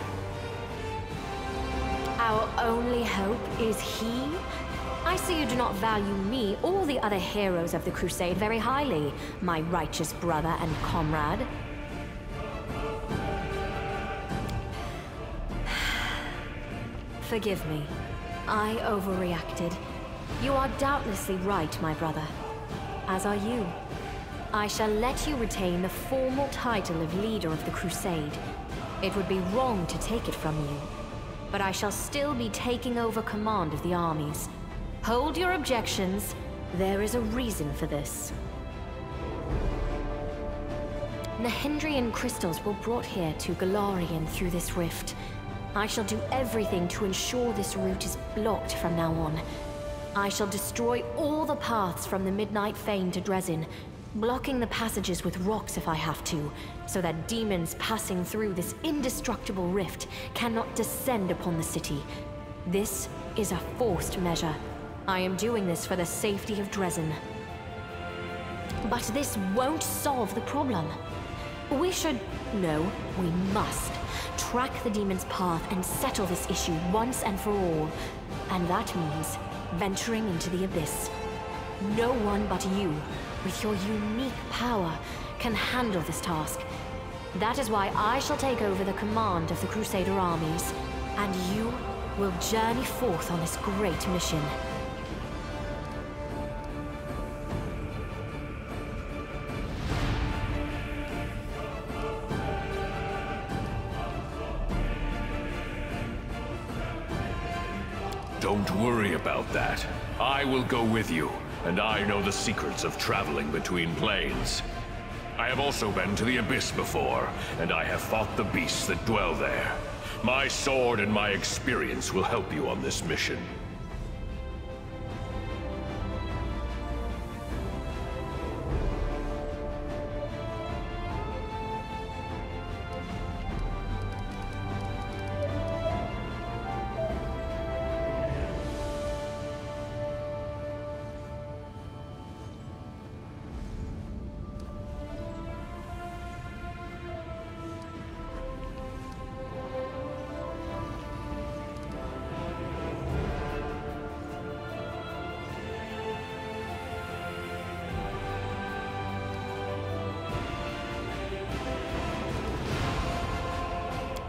Our only hope is he? I see you do not value me or the other heroes of the Crusade very highly, my righteous brother and comrade. Forgive me. I overreacted. You are doubtlessly right, my brother. As are you. I shall let you retain the formal title of leader of the Crusade. It would be wrong to take it from you. But I shall still be taking over command of the armies. Hold your objections. There is a reason for this. Nahindrian crystals were brought here to Golarion through this rift. I shall do everything to ensure this route is blocked from now on. I shall destroy all the paths from the Midnight Fane to Dresden, blocking the passages with rocks if I have to, so that demons passing through this indestructible rift cannot descend upon the city. This is a forced measure. I am doing this for the safety of Dresden. But this won't solve the problem. We should... no, we must track the demon's path and settle this issue once and for all. And that means venturing into the Abyss. No one but you, with your unique power, can handle this task. That is why I shall take over the command of the Crusader armies, and you will journey forth on this great mission. Don't worry about that. I will go with you, and I know the secrets of traveling between planes. I have also been to the Abyss before, and I have fought the beasts that dwell there. My sword and my experience will help you on this mission.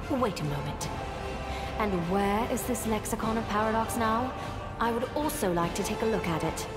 Wait a moment. And where is this Lexicon of Paradox now? I would also like to take a look at it.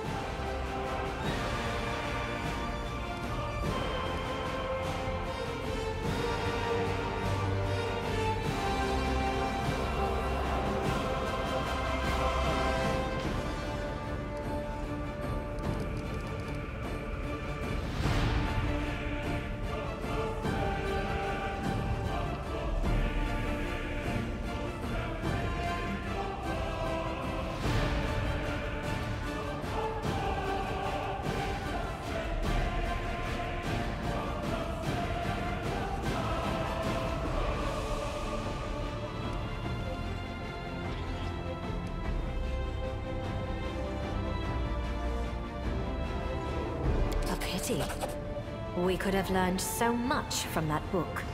We could have learned so much from that book.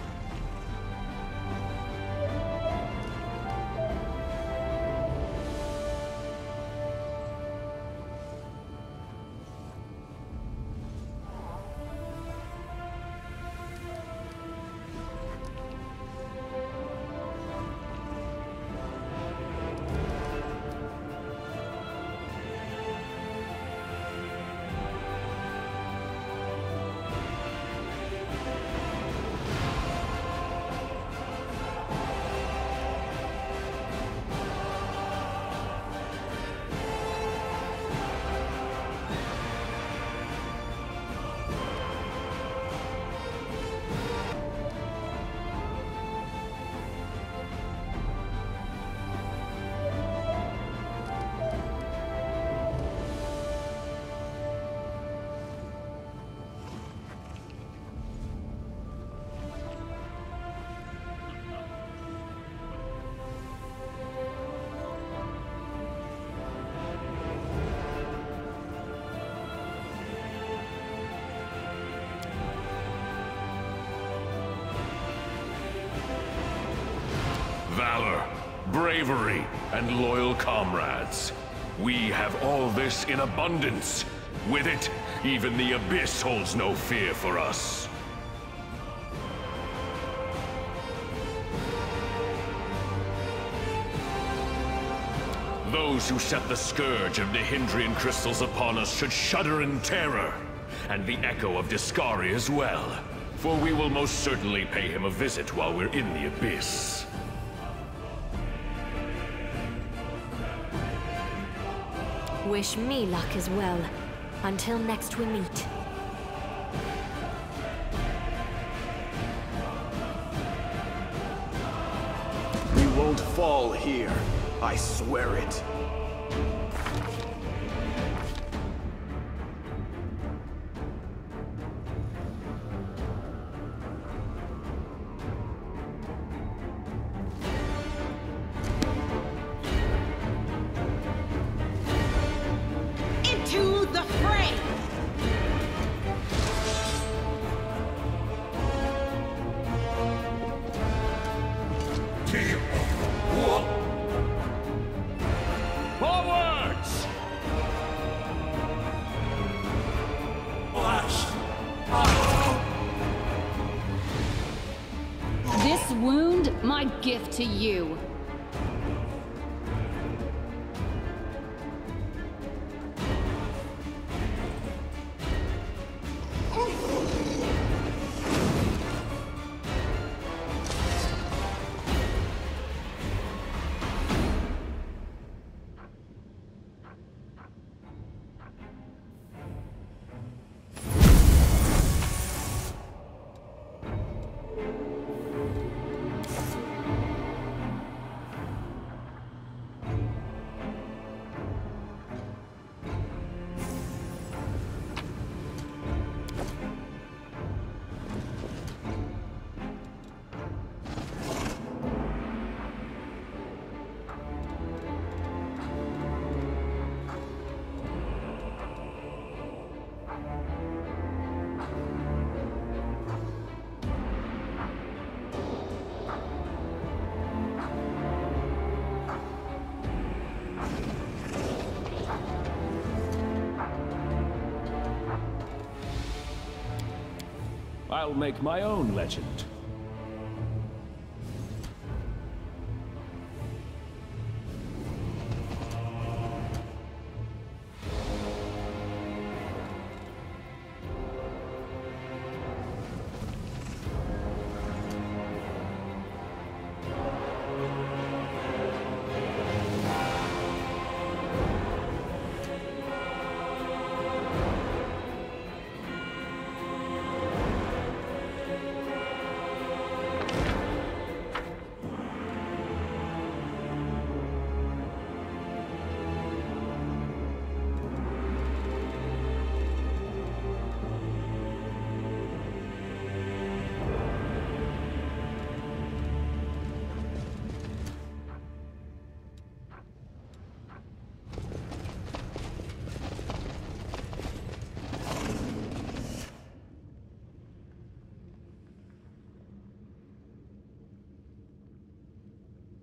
Valor, bravery, and loyal comrades. We have all this in abundance. With it, even the Abyss holds no fear for us. Those who set the scourge of Nihindrian crystals upon us should shudder in terror, and the echo of Discari as well. For we will most certainly pay him a visit while we're in the Abyss. Wish me luck as well. Until next we meet. We won't fall here. I swear it. This wound, my gift to you. I'll make my own legend.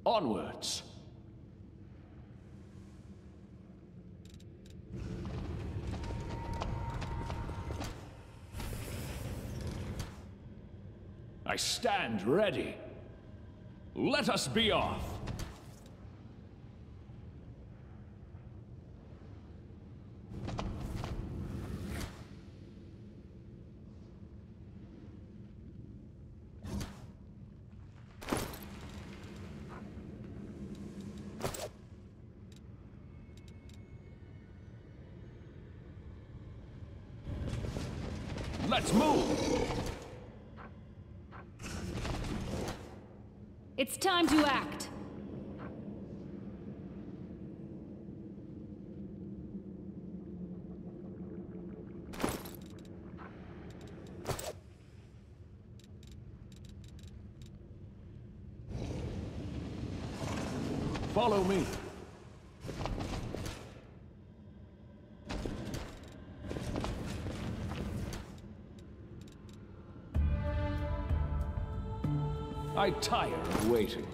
Onwards. I stand ready. Let us be off. Let's move! It's time to act! Follow me. I tire of waiting.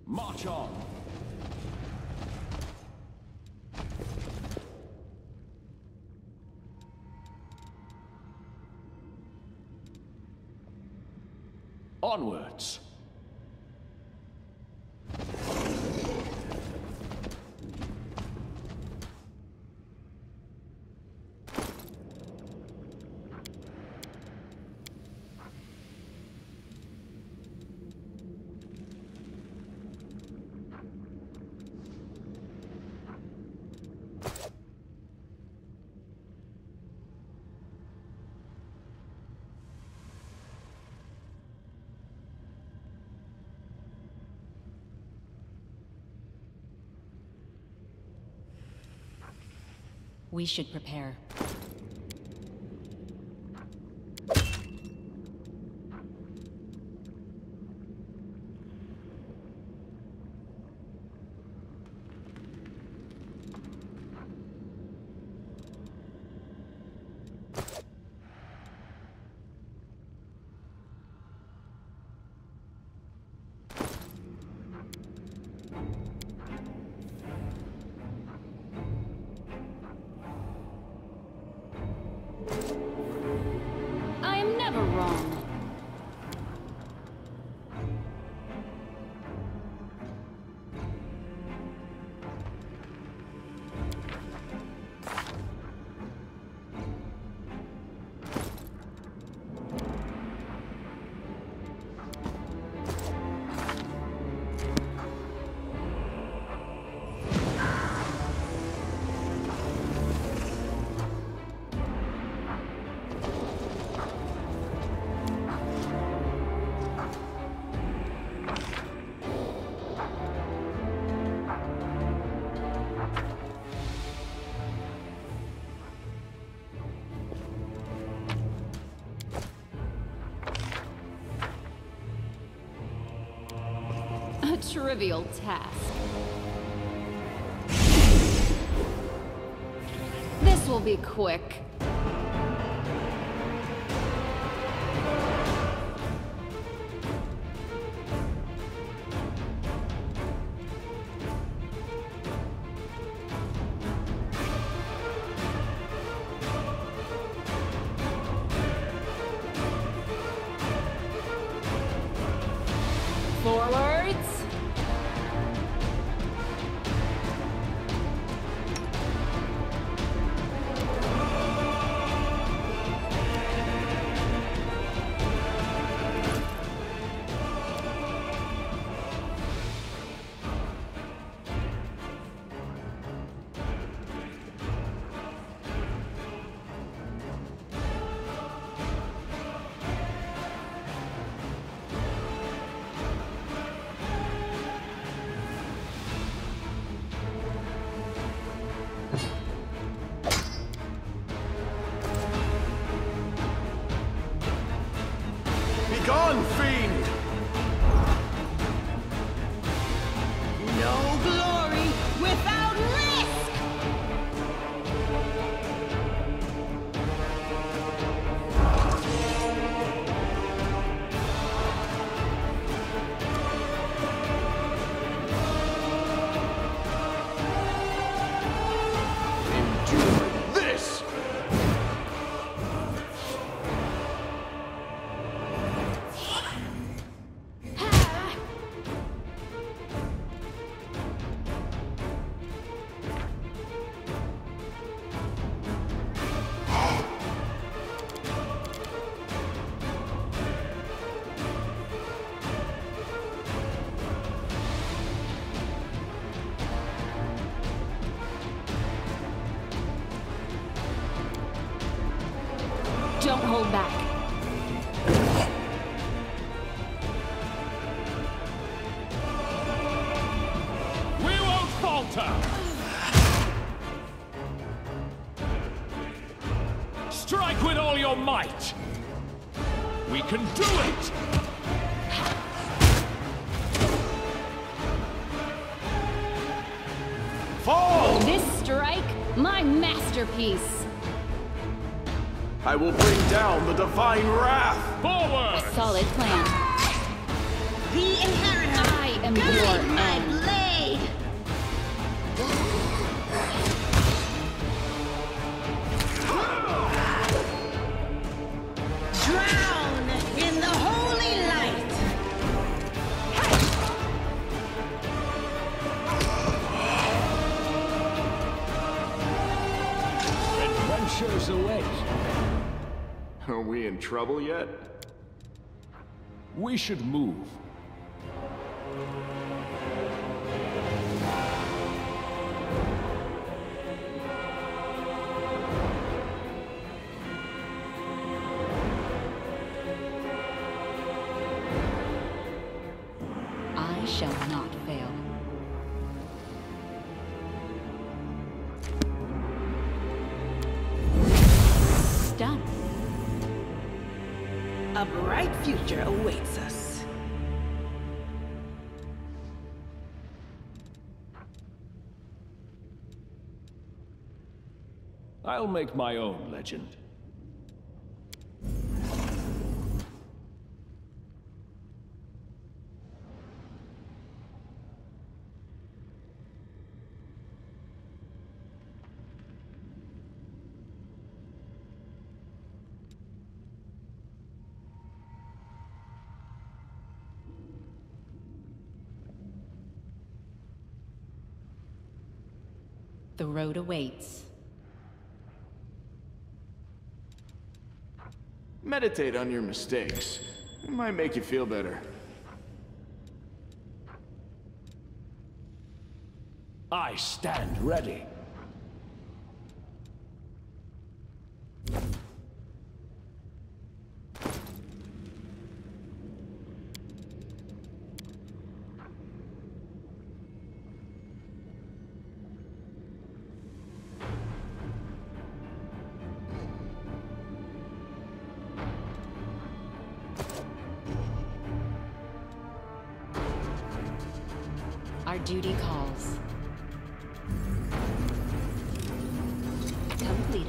March on. Onwards. We should prepare. Wrong. A trivial task. This will be quick. Forwards. Gone, fiend! No glory without risk! Endure this! Don't hold back. We won't falter! Strike with all your might! We can do it! Fall! This strike, my masterpiece. I will bring down the divine wrath! Forward! A solid plan. The inheritor! I am your Orders await. Are we in trouble yet? We should move. I shall not fail. Done. A bright future awaits us. I'll make my own legend. The road awaits. Meditate on your mistakes. It might make you feel better. I stand ready. Our duty calls. Completed.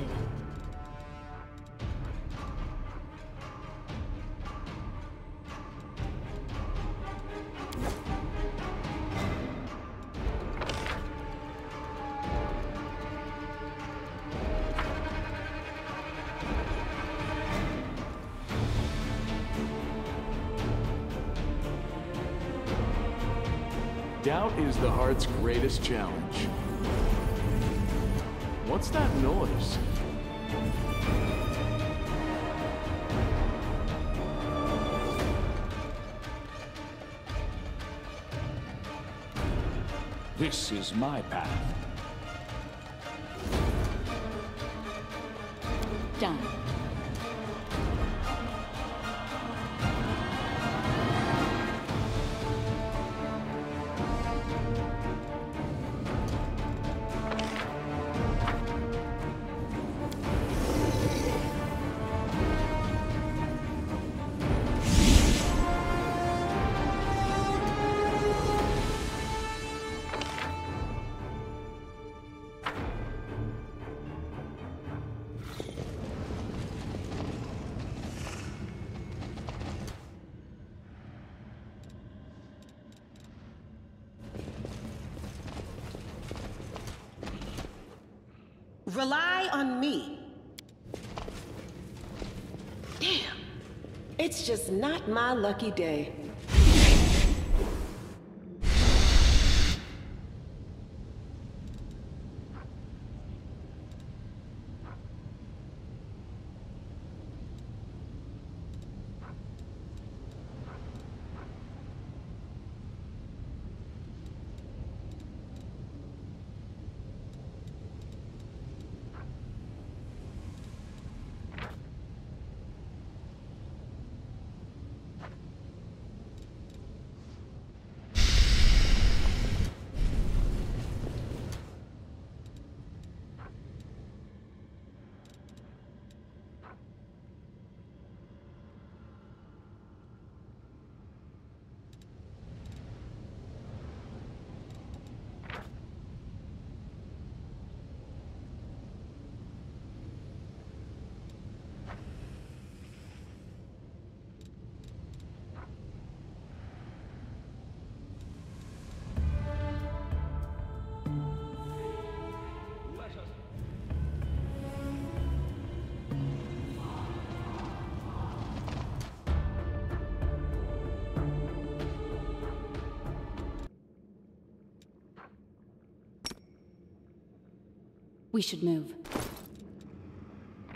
Doubt is the heart's greatest challenge. What's that noise? This is my path. Done. Rely on me. Damn. It's just not my lucky day. We should move.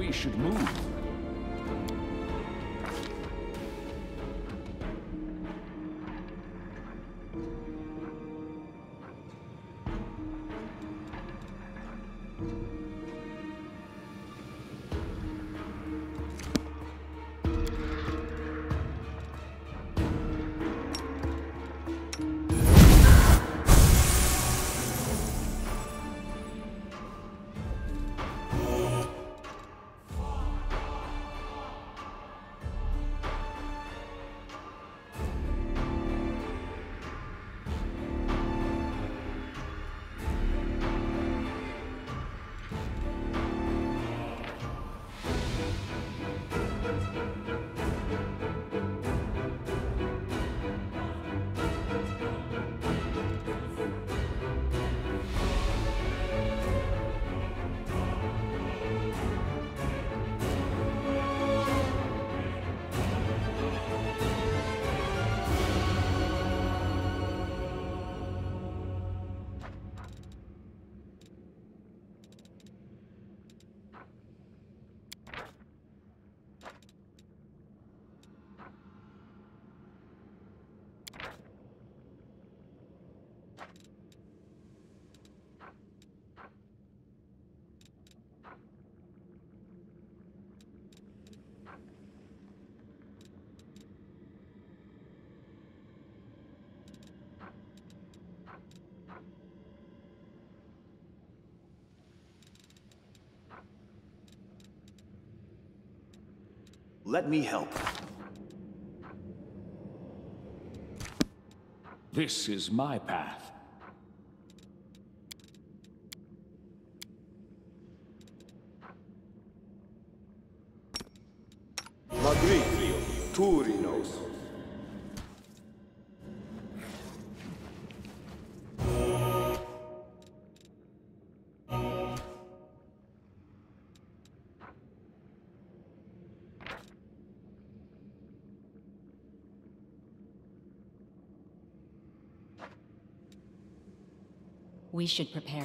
we should move. Let me help. This is my path. Magriglio, Turinos. We should prepare.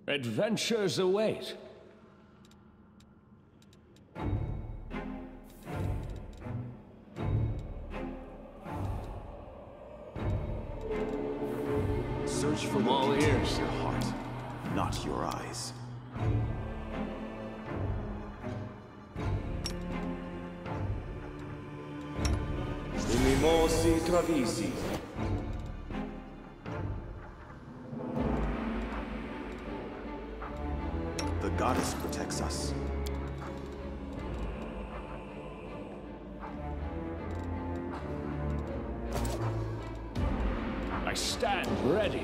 Adventures await. Search for the all beauty ears. of your heart, not your eyes. I mimossi travisi. The goddess protects us. I stand ready.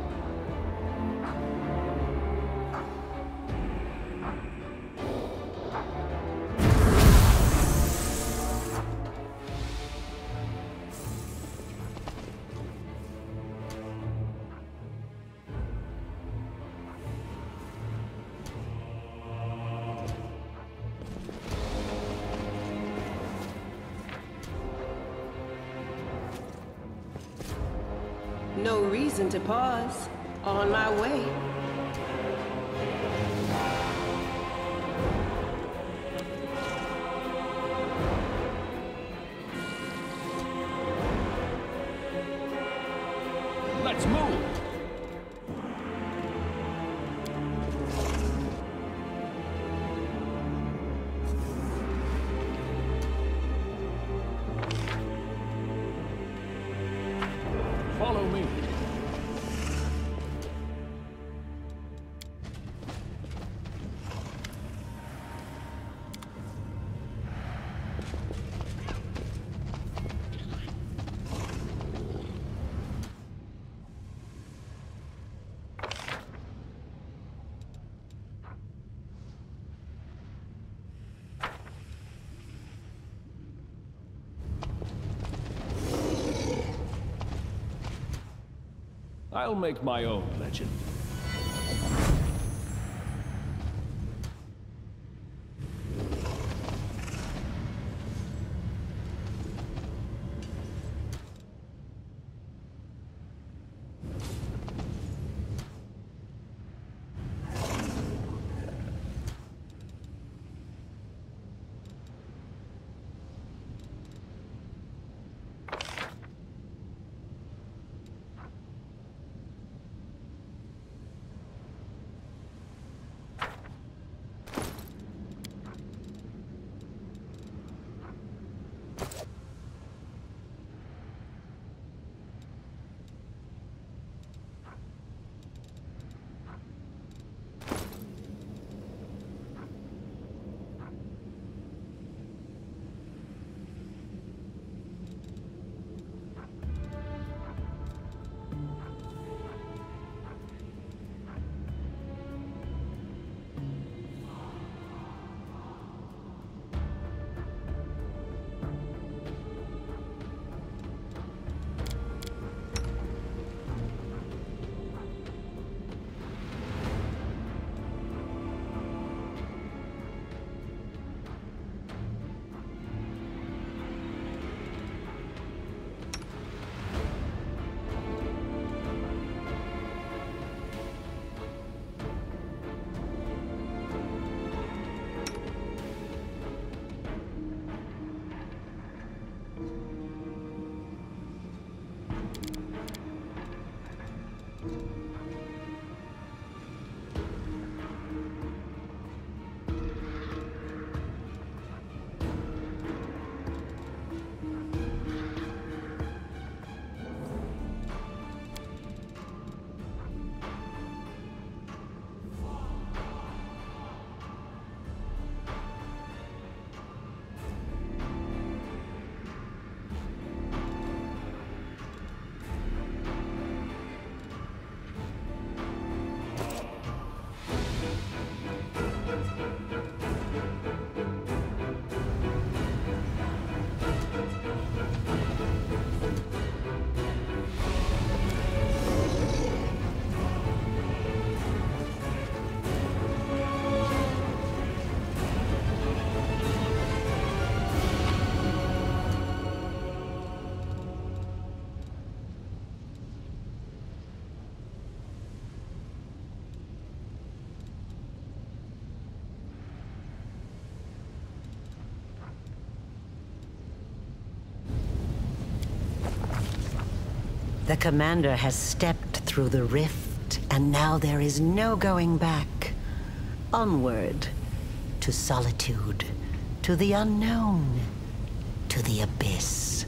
No reason to pause. On my way. Let's move. Follow me. I'll make my own legend. The commander has stepped through the rift, and now there is no going back. Onward, to solitude, to the unknown, to the abyss.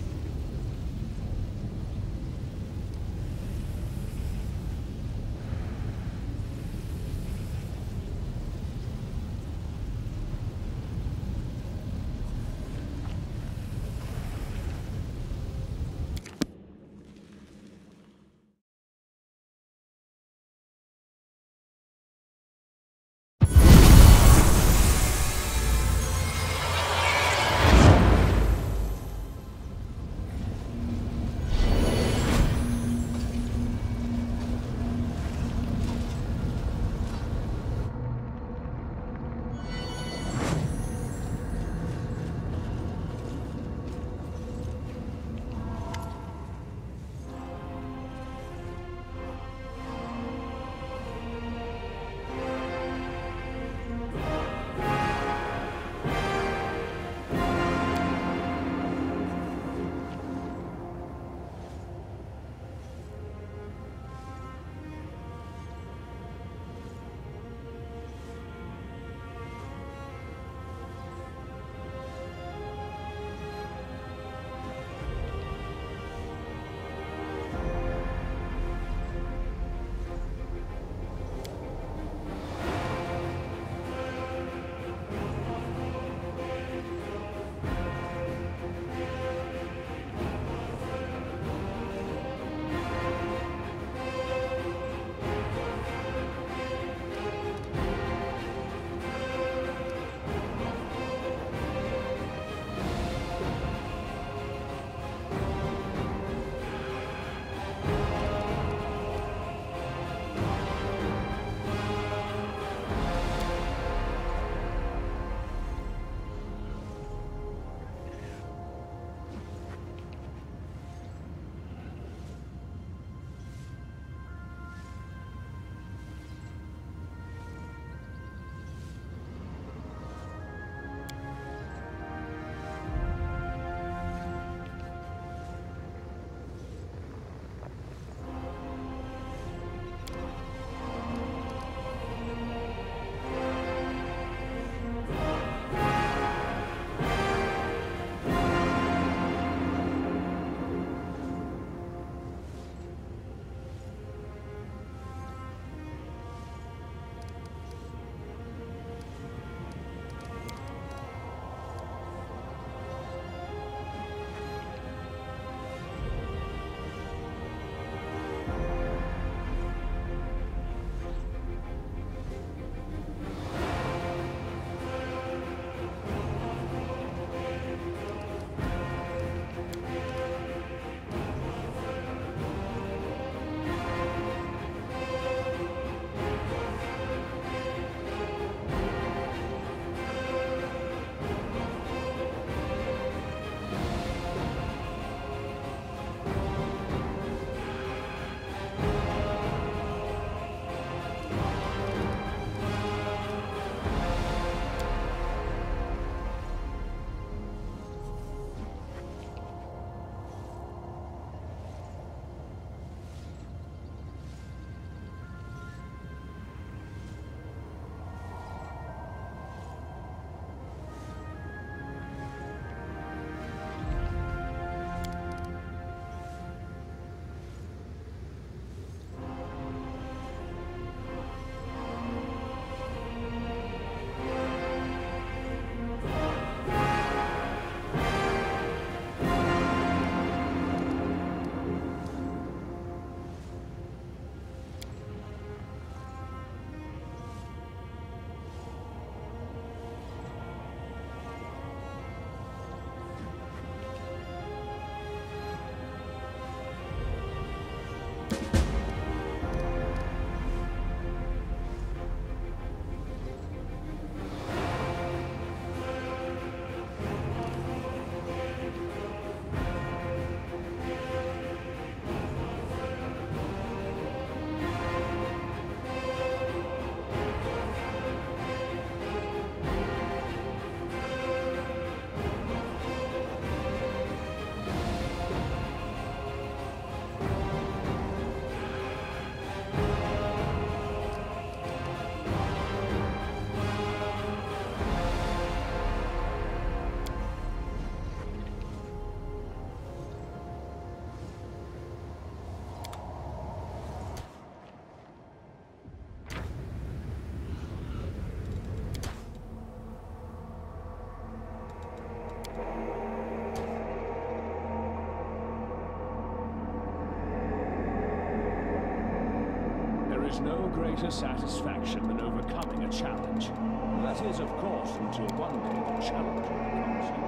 is no greater satisfaction than overcoming a challenge. That is, of course, until one day the challenger becomes you.